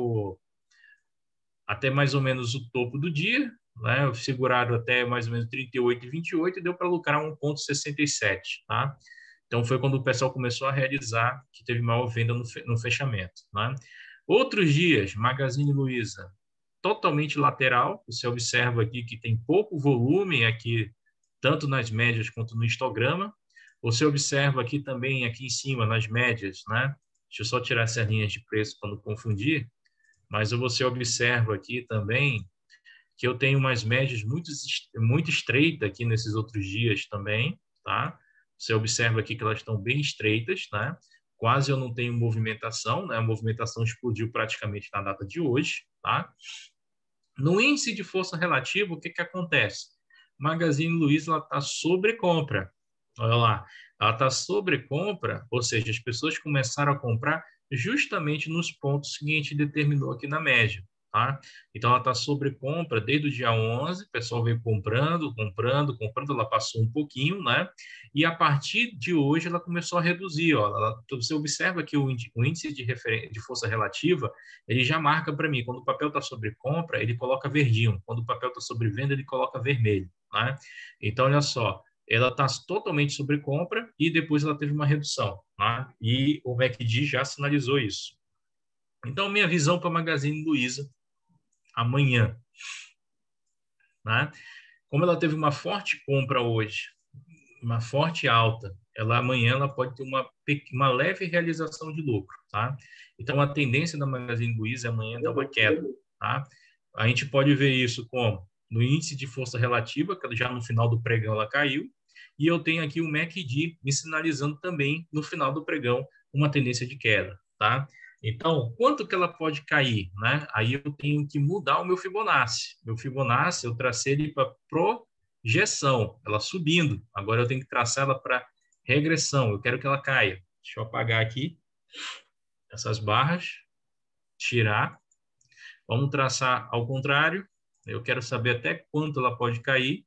até mais ou menos o topo do dia, né? Seguraram até mais ou menos 38,28 e deu para lucrar 1,67, tá? Então, foi quando o pessoal começou a realizar que teve maior venda no fechamento, né? Outros dias, Magazine Luiza, totalmente lateral. Você observa aqui que tem pouco volume aqui, tanto nas médias quanto no histograma. Você observa aqui também, aqui em cima, nas médias, né? Deixa eu só tirar essas linhas de preço para não confundir. Mas você observa aqui também que eu tenho umas médias muito estreitas aqui nesses outros dias também, tá? Você observa aqui que elas estão bem estreitas, né? Quase eu não tenho movimentação, né? A movimentação explodiu praticamente na data de hoje, tá? No índice de força relativa, o que acontece? Magazine Luiza está sobre compra. Olha lá, ela está sobre compra, ou seja, as pessoas começaram a comprar justamente nos pontos que a gente determinou aqui na média. Tá? Então, ela está sobre compra desde o dia 11, o pessoal veio comprando, ela passou um pouquinho, né? E a partir de hoje ela começou a reduzir. Ó, você observa que o índice de força relativa, ele já marca para mim, quando o papel está sobre compra, ele coloca verdinho, quando o papel está sobre venda, ele coloca vermelho. Né? Então, olha só, ela está totalmente sobre compra e depois ela teve uma redução. Né? E o MACD já sinalizou isso. Então, minha visão para a Magazine Luiza amanhã, né? Como ela teve uma forte compra hoje, uma forte alta, amanhã ela pode ter uma leve realização de lucro, tá? Então a tendência da Magazine Luiza amanhã é dar uma queda, tá? A gente pode ver isso como no índice de força relativa, que já no final do pregão ela caiu, e eu tenho aqui o MACD me sinalizando também no final do pregão uma tendência de queda, tá? Então, quanto que ela pode cair, né? Aí eu tenho que mudar o meu Fibonacci. Meu Fibonacci, eu tracei ele para projeção, ela subindo. Agora eu tenho que traçar ela para regressão. Eu quero que ela caia. Deixa eu apagar aqui essas barras, tirar. Vamos traçar ao contrário. Eu quero saber até quanto ela pode cair.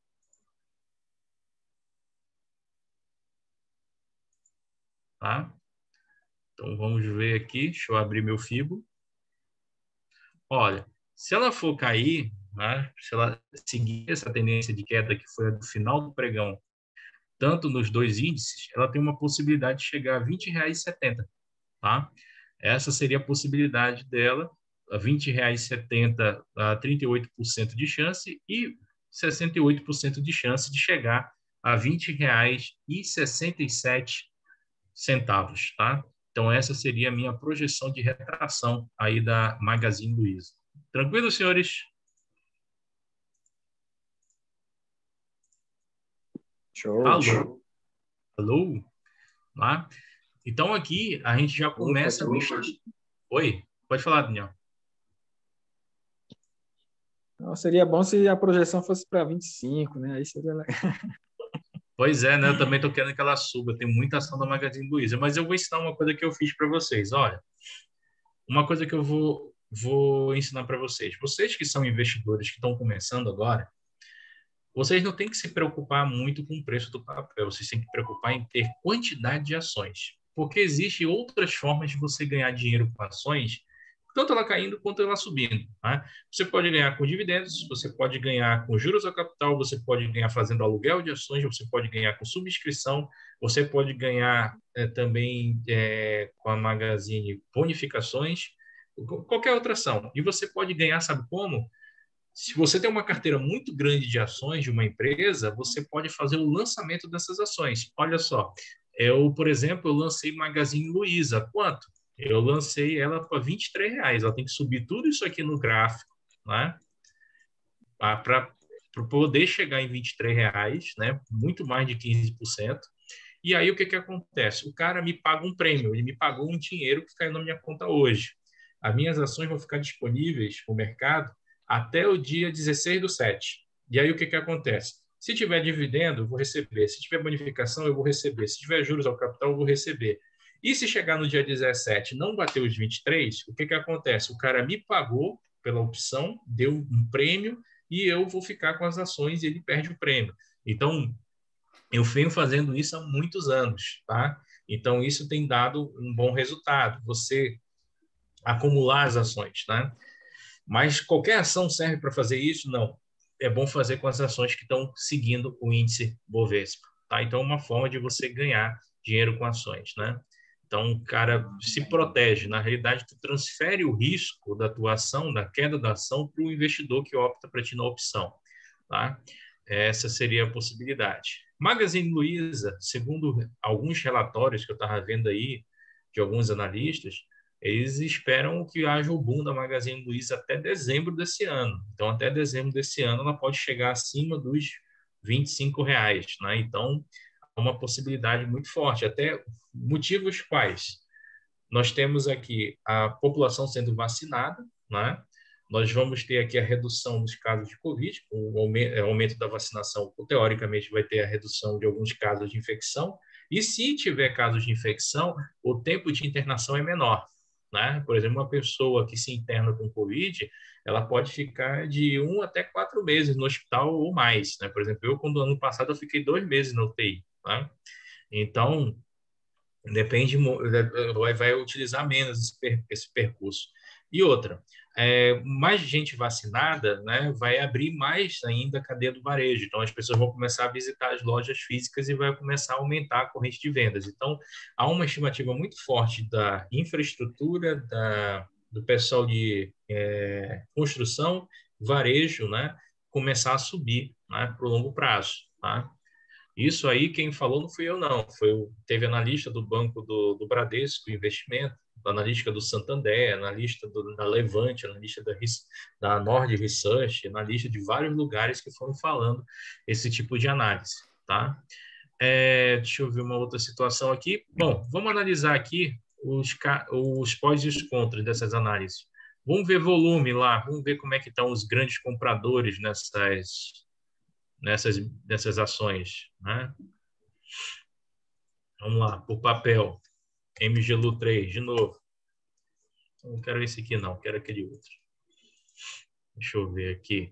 Tá? Então, vamos ver aqui. Deixa eu abrir meu Fibo. Olha, se ela for cair, né, se ela seguir essa tendência de queda que foi a do final do pregão, tanto nos dois índices, ela tem uma possibilidade de chegar a R$ 20,70. Tá? Essa seria a possibilidade dela, a R$ 20,70, a 38% de chance e 68% de chance de chegar a R$ 20,67. Tá? Então, essa seria a minha projeção de retração aí da Magazine Luiza. Tranquilo, senhores? Show. Alô? Alô? Tá? Então, aqui a gente já começa... Oi? Pode falar, Daniel. Não, seria bom se a projeção fosse para 25, né? Aí seria legal. Pois é, né? Eu também estou querendo que ela suba. Tem muita ação da Magazine Luiza. Mas eu vou ensinar uma coisa que eu fiz para vocês. Olha, uma coisa que eu vou ensinar para vocês. Vocês que são investidores que estão começando agora, vocês não têm que se preocupar muito com o preço do papel, vocês têm que se preocupar em ter quantidade de ações, porque existem outras formas de você ganhar dinheiro com ações, tanto ela caindo quanto ela subindo. Tá? Você pode ganhar com dividendos, você pode ganhar com juros ao capital, você pode ganhar fazendo aluguel de ações, você pode ganhar com subscrição, você pode ganhar também com a Magazine bonificações, qualquer outra ação. E você pode ganhar, sabe como? Se você tem uma carteira muito grande de ações de uma empresa, você pode fazer o lançamento dessas ações. Olha só, por exemplo, eu lancei Magazine Luiza. Quanto? Eu lancei ela para R$ 23. Ela tem que subir tudo isso aqui no gráfico, né? Para poder chegar em R$ 23, né? Muito mais de 15%. E aí o que acontece? O cara me paga um prêmio, ele me pagou um dinheiro que caiu na minha conta hoje. As minhas ações vão ficar disponíveis no mercado até o dia 16/7. E aí o que acontece? Se tiver dividendo, eu vou receber. Se tiver bonificação, eu vou receber. Se tiver juros ao capital, eu vou receber. E se chegar no dia 17 e não bater os 23, o que acontece? O cara me pagou pela opção, deu um prêmio e eu vou ficar com as ações e ele perde o prêmio. Então, eu venho fazendo isso há muitos anos, tá? Então, isso tem dado um bom resultado, você acumular as ações, né? Mas qualquer ação serve para fazer isso? Não. É bom fazer com as ações que estão seguindo o índice Bovespa, tá? Então, é uma forma de você ganhar dinheiro com ações, né? Então, o cara se protege. Na realidade, tu transfere o risco da tua ação, da queda da ação, para o investidor que opta para ti na opção, tá? Essa seria a possibilidade. Magazine Luiza, segundo alguns relatórios que eu estava vendo aí, de alguns analistas, eles esperam que haja o boom da Magazine Luiza até dezembro desse ano. Então, até dezembro desse ano, ela pode chegar acima dos R$ 25, né? Então, é uma possibilidade muito forte. Até motivos quais? Nós temos aqui a população sendo vacinada, né? Nós vamos ter aqui a redução dos casos de Covid, o aumento da vacinação, teoricamente, vai ter a redução de alguns casos de infecção, e se tiver casos de infecção, o tempo de internação é menor, né? Por exemplo, uma pessoa que se interna com Covid, ela pode ficar de 1 até 4 meses no hospital ou mais, né? Por exemplo, quando ano passado, eu fiquei 2 meses na UTI, né? Então, depende, vai utilizar menos esse percurso. E outra, mais gente vacinada, né, vai abrir mais ainda a cadeia do varejo. Então, as pessoas vão começar a visitar as lojas físicas e vai começar a aumentar a corrente de vendas. Então, há uma estimativa muito forte da infraestrutura, do pessoal de construção, varejo, né, começar a subir, né, para o longo prazo, tá? Isso aí, quem falou não fui eu, não. Teve analista do Banco do Bradesco Investimento, analista do Santander, analista da Levante, analista da Nord Research, analista de vários lugares que foram falando esse tipo de análise, tá? Deixa eu ver uma outra situação aqui. Bom, vamos analisar aqui os pós e os contras dessas análises. Vamos ver volume lá, vamos ver como é que estão os grandes compradores nessas ações, né? Vamos lá, por papel. MGLU3, de novo. Não quero esse aqui, não. Quero aquele outro. Deixa eu ver aqui.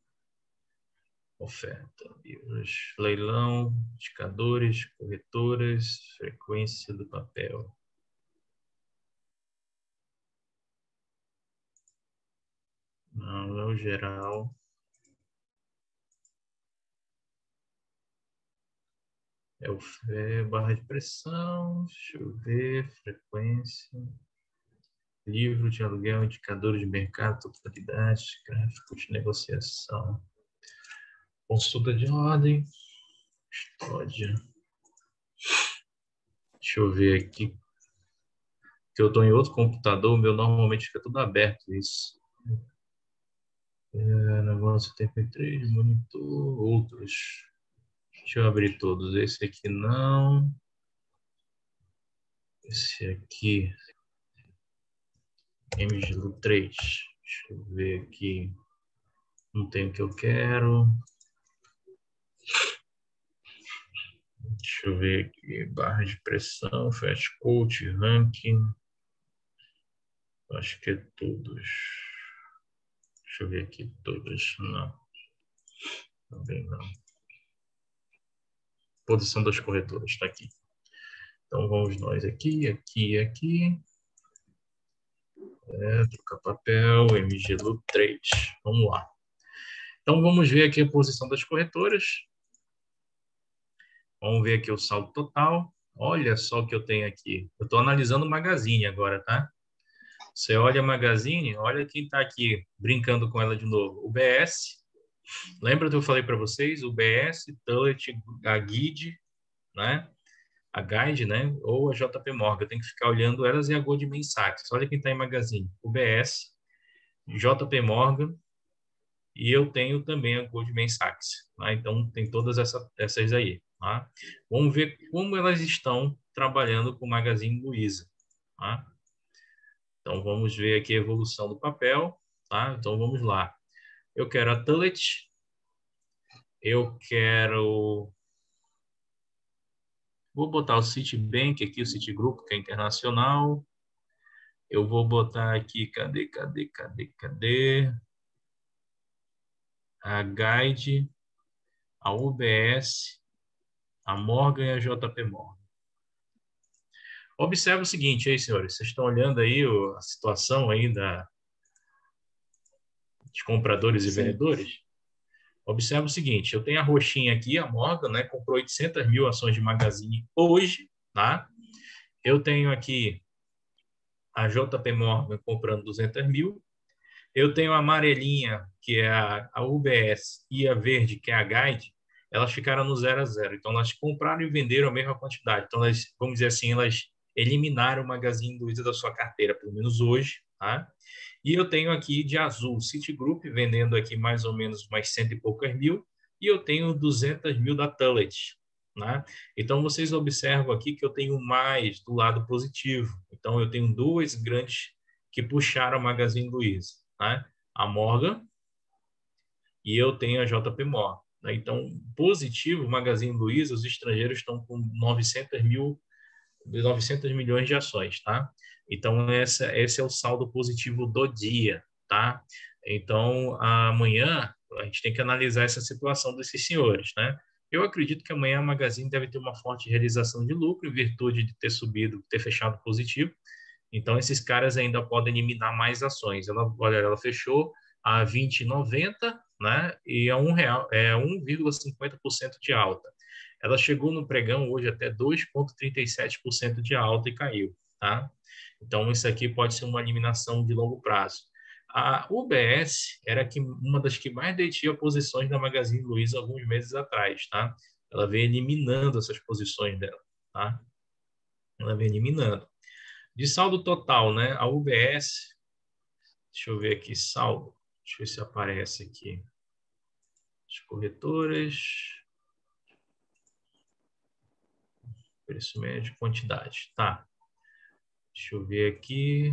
Oferta, livros, leilão, indicadores, corretoras, frequência do papel. Não, é o geral. Barra de pressão, deixa eu ver, frequência, livro de aluguel, indicadores de mercado, totalidade, gráficos de negociação, consulta de ordem, custódia. Deixa eu ver aqui, que eu estou em outro computador, o meu normalmente fica tudo aberto isso. Negócio TP3, monitor, outros. Deixa eu abrir todos. Esse aqui não. Esse aqui. MGLU3. Deixa eu ver aqui. Não tem o que eu quero. Deixa eu ver aqui. Barra de pressão, fast coach, ranking. Acho que é todos. Deixa eu ver aqui todos. Não. Também não. Posição das corretoras, está aqui. Então, vamos nós aqui. Trocar papel, MGLU 3. Vamos lá. Então, vamos ver aqui a posição das corretoras. Vamos ver aqui o saldo total. Olha só o que eu tenho aqui. Eu estou analisando o Magazine agora, tá? Você olha a Magazine, olha quem está aqui brincando com ela de novo. O BS. Lembra que eu falei para vocês? O BS, Tullet, a Guide, né? A Guide, né? Ou a JP Morgan. Tem que ficar olhando elas e a Goldman Sachs. Olha quem está em Magazine. O BS, JP Morgan e eu tenho também a Goldman Sachs. Tá? Então, tem todas essas aí. Tá? Vamos ver como elas estão trabalhando com o Magazine Luiza. Tá? Então, vamos ver aqui a evolução do papel. Tá? Então, vamos lá. Eu quero a Tullet. Eu quero... Vou botar o Citibank aqui, o Citigroup, que é internacional. Eu vou botar aqui, cadê? A Guide, a UBS, a Morgan e a JP Morgan. Observe o seguinte aí, senhores. Vocês estão olhando aí a situação aí de compradores e vendedores? Observe o seguinte. Eu tenho a roxinha aqui, a Morgan, né? Comprou 800 mil ações de Magazine hoje, tá? Eu tenho aqui a JP Morgan comprando 200 mil. Eu tenho a amarelinha, que é a UBS, e a verde, que é a Guide. Elas ficaram no 0 a 0. Então, elas compraram e venderam a mesma quantidade. Então, elas, vamos dizer assim, elas eliminaram o Magazine Luiza da sua carteira, pelo menos hoje. Tá? E eu tenho aqui de azul Citigroup, vendendo aqui mais ou menos mais 100 e poucas mil. E eu tenho 200 mil da Tullet. Né? Então, vocês observam aqui que eu tenho mais do lado positivo. Então, eu tenho duas grandes que puxaram a Magazine Luiza. Né? A Morgan e eu tenho a JP Morgan. Né? Então, positivo, Magazine Luiza, os estrangeiros estão com 900 milhões de ações. Tá? Então, esse é o saldo positivo do dia. Tá? Então, amanhã, a gente tem que analisar essa situação desses senhores. Né? Eu acredito que amanhã a Magazine deve ter uma forte realização de lucro, em virtude de ter subido, ter fechado positivo. Então, esses caras ainda podem eliminar mais ações. Olha, ela fechou a 20,90, né? E é R$1, é 1,50% de alta. Ela chegou no pregão hoje até 2,37% de alta e caiu, tá? Então, isso aqui pode ser uma eliminação de longo prazo. A UBS era uma das que mais detinha posições da Magazine Luiza alguns meses atrás, tá? Ela vem eliminando essas posições dela, tá? Ela vem eliminando. De saldo total, né? A UBS, deixa eu ver aqui, saldo. Deixa eu ver se aparece aqui. As corretoras. Preço médio, quantidade. Tá. Deixa eu ver aqui.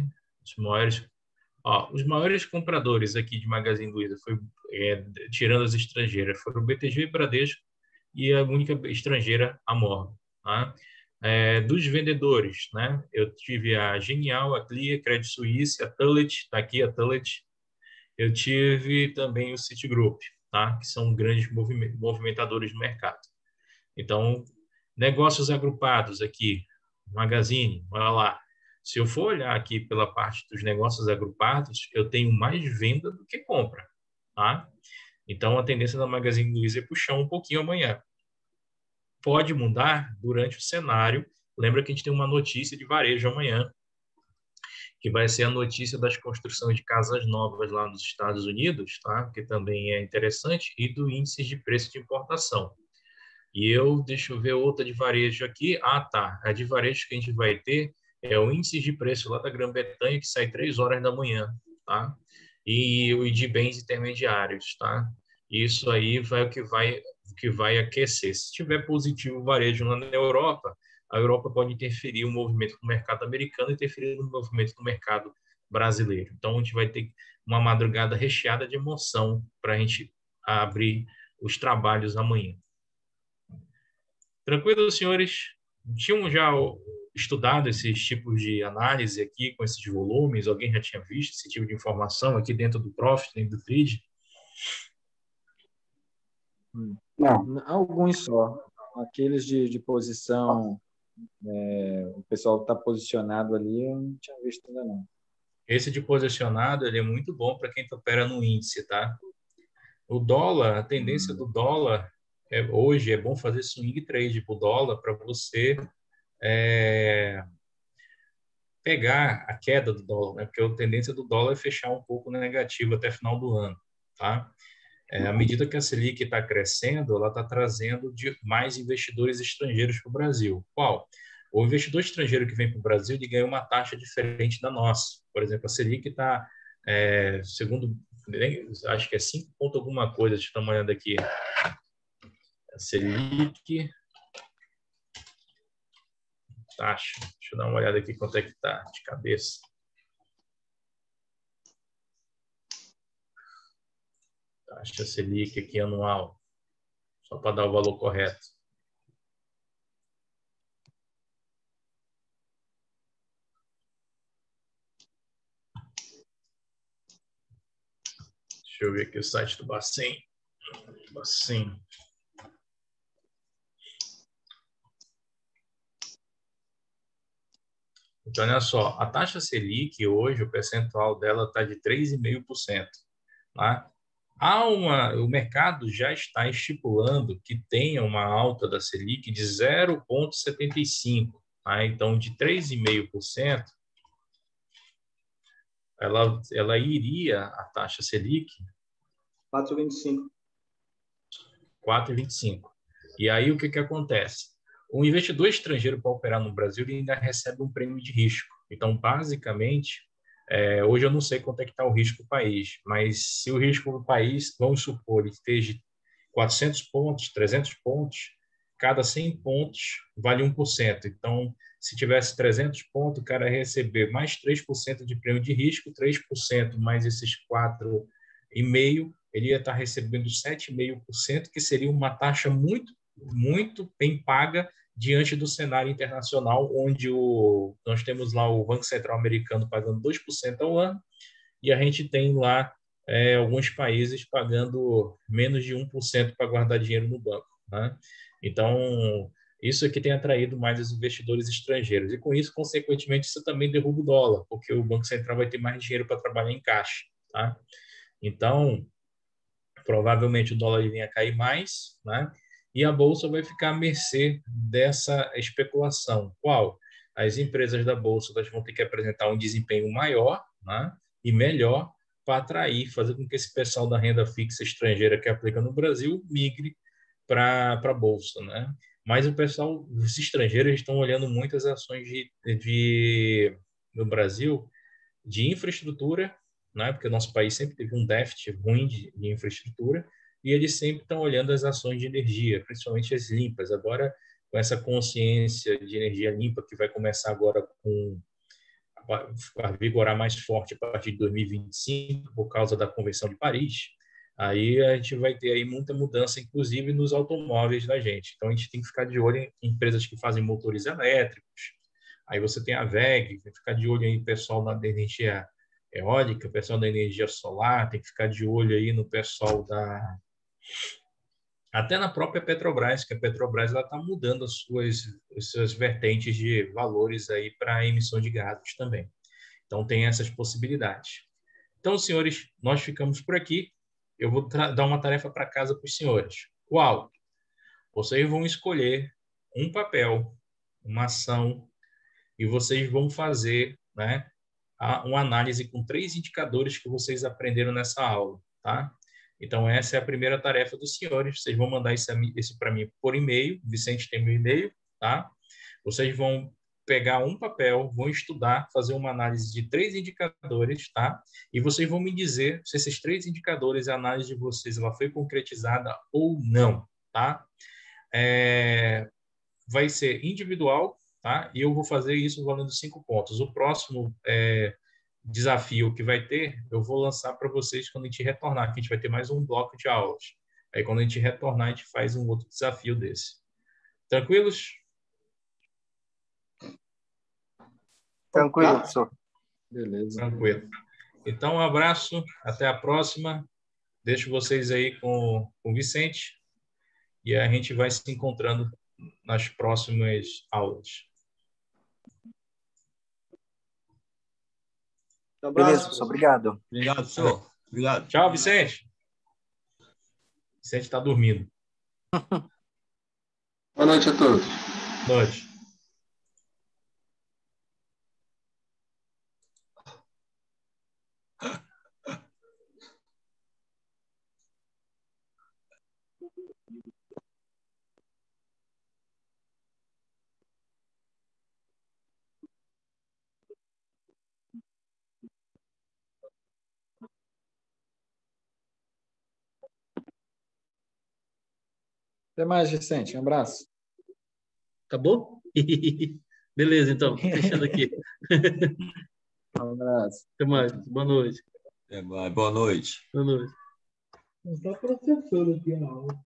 Os maiores compradores aqui de Magazine Luiza, tirando as estrangeiras, foram o BTG e Bradesco e a única estrangeira, a Morgan. Tá? Dos vendedores, né? Eu tive a Genial, a Clear, Credit Suisse, a Tullet, está aqui a Tullet. Eu tive também o Citigroup, tá? Que são grandes movimentadores do mercado. Então, negócios agrupados aqui, Magazine, olha lá. Se eu for olhar aqui pela parte dos negócios agrupados, eu tenho mais venda do que compra, tá? Então, a tendência da Magazine Luiza é puxar um pouquinho amanhã. Pode mudar durante o cenário. Lembra que a gente tem uma notícia de varejo amanhã, que vai ser a notícia das construções de casas novas lá nos Estados Unidos, tá? Que também é interessante, e do índice de preço de importação. E deixa eu ver outra de varejo aqui. Tá. A de varejo que a gente vai ter é o índice de preço lá da Grã-Bretanha, que sai 3 horas da manhã, tá? E o de bens intermediários, tá? Isso aí vai o que vai aquecer. Se tiver positivo o varejo lá na Europa, a Europa pode interferir no movimento do mercado americano e interferir no movimento do mercado brasileiro. Então, a gente vai ter uma madrugada recheada de emoção para a gente abrir os trabalhos amanhã. Tranquilo, senhores? Tinham já estudado esses tipos de análise aqui com esses volumes? Alguém já tinha visto esse tipo de informação aqui dentro do Profit, dentro do Trade? Não. Alguns só. Aqueles de posição, o pessoal está posicionado ali, eu não tinha visto ainda não. Esse de posicionado, ele é muito bom para quem opera no índice, tá? O dólar, a tendência do dólar, hoje é bom fazer swing trade pro dólar para você pegar a queda do dólar, né? Porque a tendência do dólar é fechar um pouco negativo até final do ano, tá? À medida que a Selic está crescendo, ela está trazendo mais investidores estrangeiros para o Brasil. Qual? O investidor estrangeiro que vem para o Brasil, ele ganha uma taxa diferente da nossa. Por exemplo, a Selic está, segundo, acho que é 5 ponto alguma coisa, deixa eu dar uma olhada aqui. A Selic, taxa, deixa eu dar uma olhada aqui quanto é que está de cabeça. Taxa Selic aqui anual, só para dar o valor correto. Deixa eu ver aqui o site do Bacen. Bacen. Então, olha só, a taxa Selic hoje, o percentual dela está de 3,5%. Tá? O mercado já está estipulando que tenha uma alta da Selic de 0,75%. Tá? Então, de 3,5%, ela iria, a taxa Selic, 4,25. 4,25. E aí, o que acontece? O investidor estrangeiro para operar no Brasil ele ainda recebe um prêmio de risco. Então, basicamente, hoje eu não sei quanto é que está o risco do país, mas se o risco do país, vamos supor, ele esteja 400 pontos, 300 pontos, cada 100 pontos vale 1%. Então, se tivesse 300 pontos, o cara ia receber mais 3% de prêmio de risco, 3% mais esses 4,5%, ele ia estar recebendo 7,5%, que seria uma taxa muito, muito bem paga diante do cenário internacional, onde nós temos lá o Banco Central americano pagando 2% ao ano, e a gente tem lá alguns países pagando menos de 1% para guardar dinheiro no banco. Né? Então, isso aqui tem atraído mais os investidores estrangeiros. E com isso, consequentemente, isso também derruba o dólar, porque o Banco Central vai ter mais dinheiro para trabalhar em caixa. Tá? Então, provavelmente o dólar venha a cair mais, né? E a bolsa vai ficar à mercê dessa especulação. Qual? As empresas da bolsa vão ter que apresentar um desempenho maior, né? E melhor para atrair, fazer com que esse pessoal da renda fixa estrangeira que aplica no Brasil migre para a bolsa, né? Mas o pessoal, os estrangeiros estão olhando muitas ações no Brasil de infraestrutura, né? Porque o nosso país sempre teve um déficit ruim de infraestrutura, e eles sempre estão olhando as ações de energia, principalmente as limpas. Agora, com essa consciência de energia limpa que vai começar agora a vigorar mais forte a partir de 2025, por causa da Convenção de Paris, aí a gente vai ter aí muita mudança, inclusive nos automóveis da gente. Então, a gente tem que ficar de olho em empresas que fazem motores elétricos. Aí você tem a WEG, tem que ficar de olho aí pessoal da energia eólica, pessoal da energia solar, tem que ficar de olho aí no pessoal até na própria Petrobras, que a Petrobras está mudando as suas vertentes de valores aí para emissão de gases também. Então, tem essas possibilidades. Então, senhores, nós ficamos por aqui. Eu vou dar uma tarefa para casa para os senhores. Qual? Vocês vão escolher um papel, uma ação, e vocês vão fazer, né, uma análise com 3 indicadores que vocês aprenderam nessa aula, tá? Então, essa é a primeira tarefa dos senhores. Vocês vão mandar esse para mim por e-mail. Vicente tem meu e-mail, tá? Vocês vão pegar um papel, vão estudar, fazer uma análise de 3 indicadores, tá? E vocês vão me dizer se esses 3 indicadores, a análise de vocês, ela foi concretizada ou não, tá? Vai ser individual, tá? E eu vou fazer isso valendo 5 pontos. O próximo desafio que vai ter, eu vou lançar para vocês quando a gente retornar, que a gente vai ter mais um bloco de aulas. Aí, quando a gente retornar, a gente faz um outro desafio desse. Tranquilos? Tranquilo, professor. Beleza. Tranquilo. Então, um abraço, até a próxima. Deixo vocês aí com o Vicente. e a gente vai se encontrando nas próximas aulas. Um abraço. Beleza, professor. Obrigado. Obrigado, professor. Obrigado. Tchau, Vicente. Vicente está dormindo. Boa noite a todos. Boa noite. Até mais, Vicente. Um abraço. Acabou? Beleza, então. Fechando aqui. Um abraço. Até mais. Boa noite. Boa noite. Boa noite. Não está processando aqui a aula.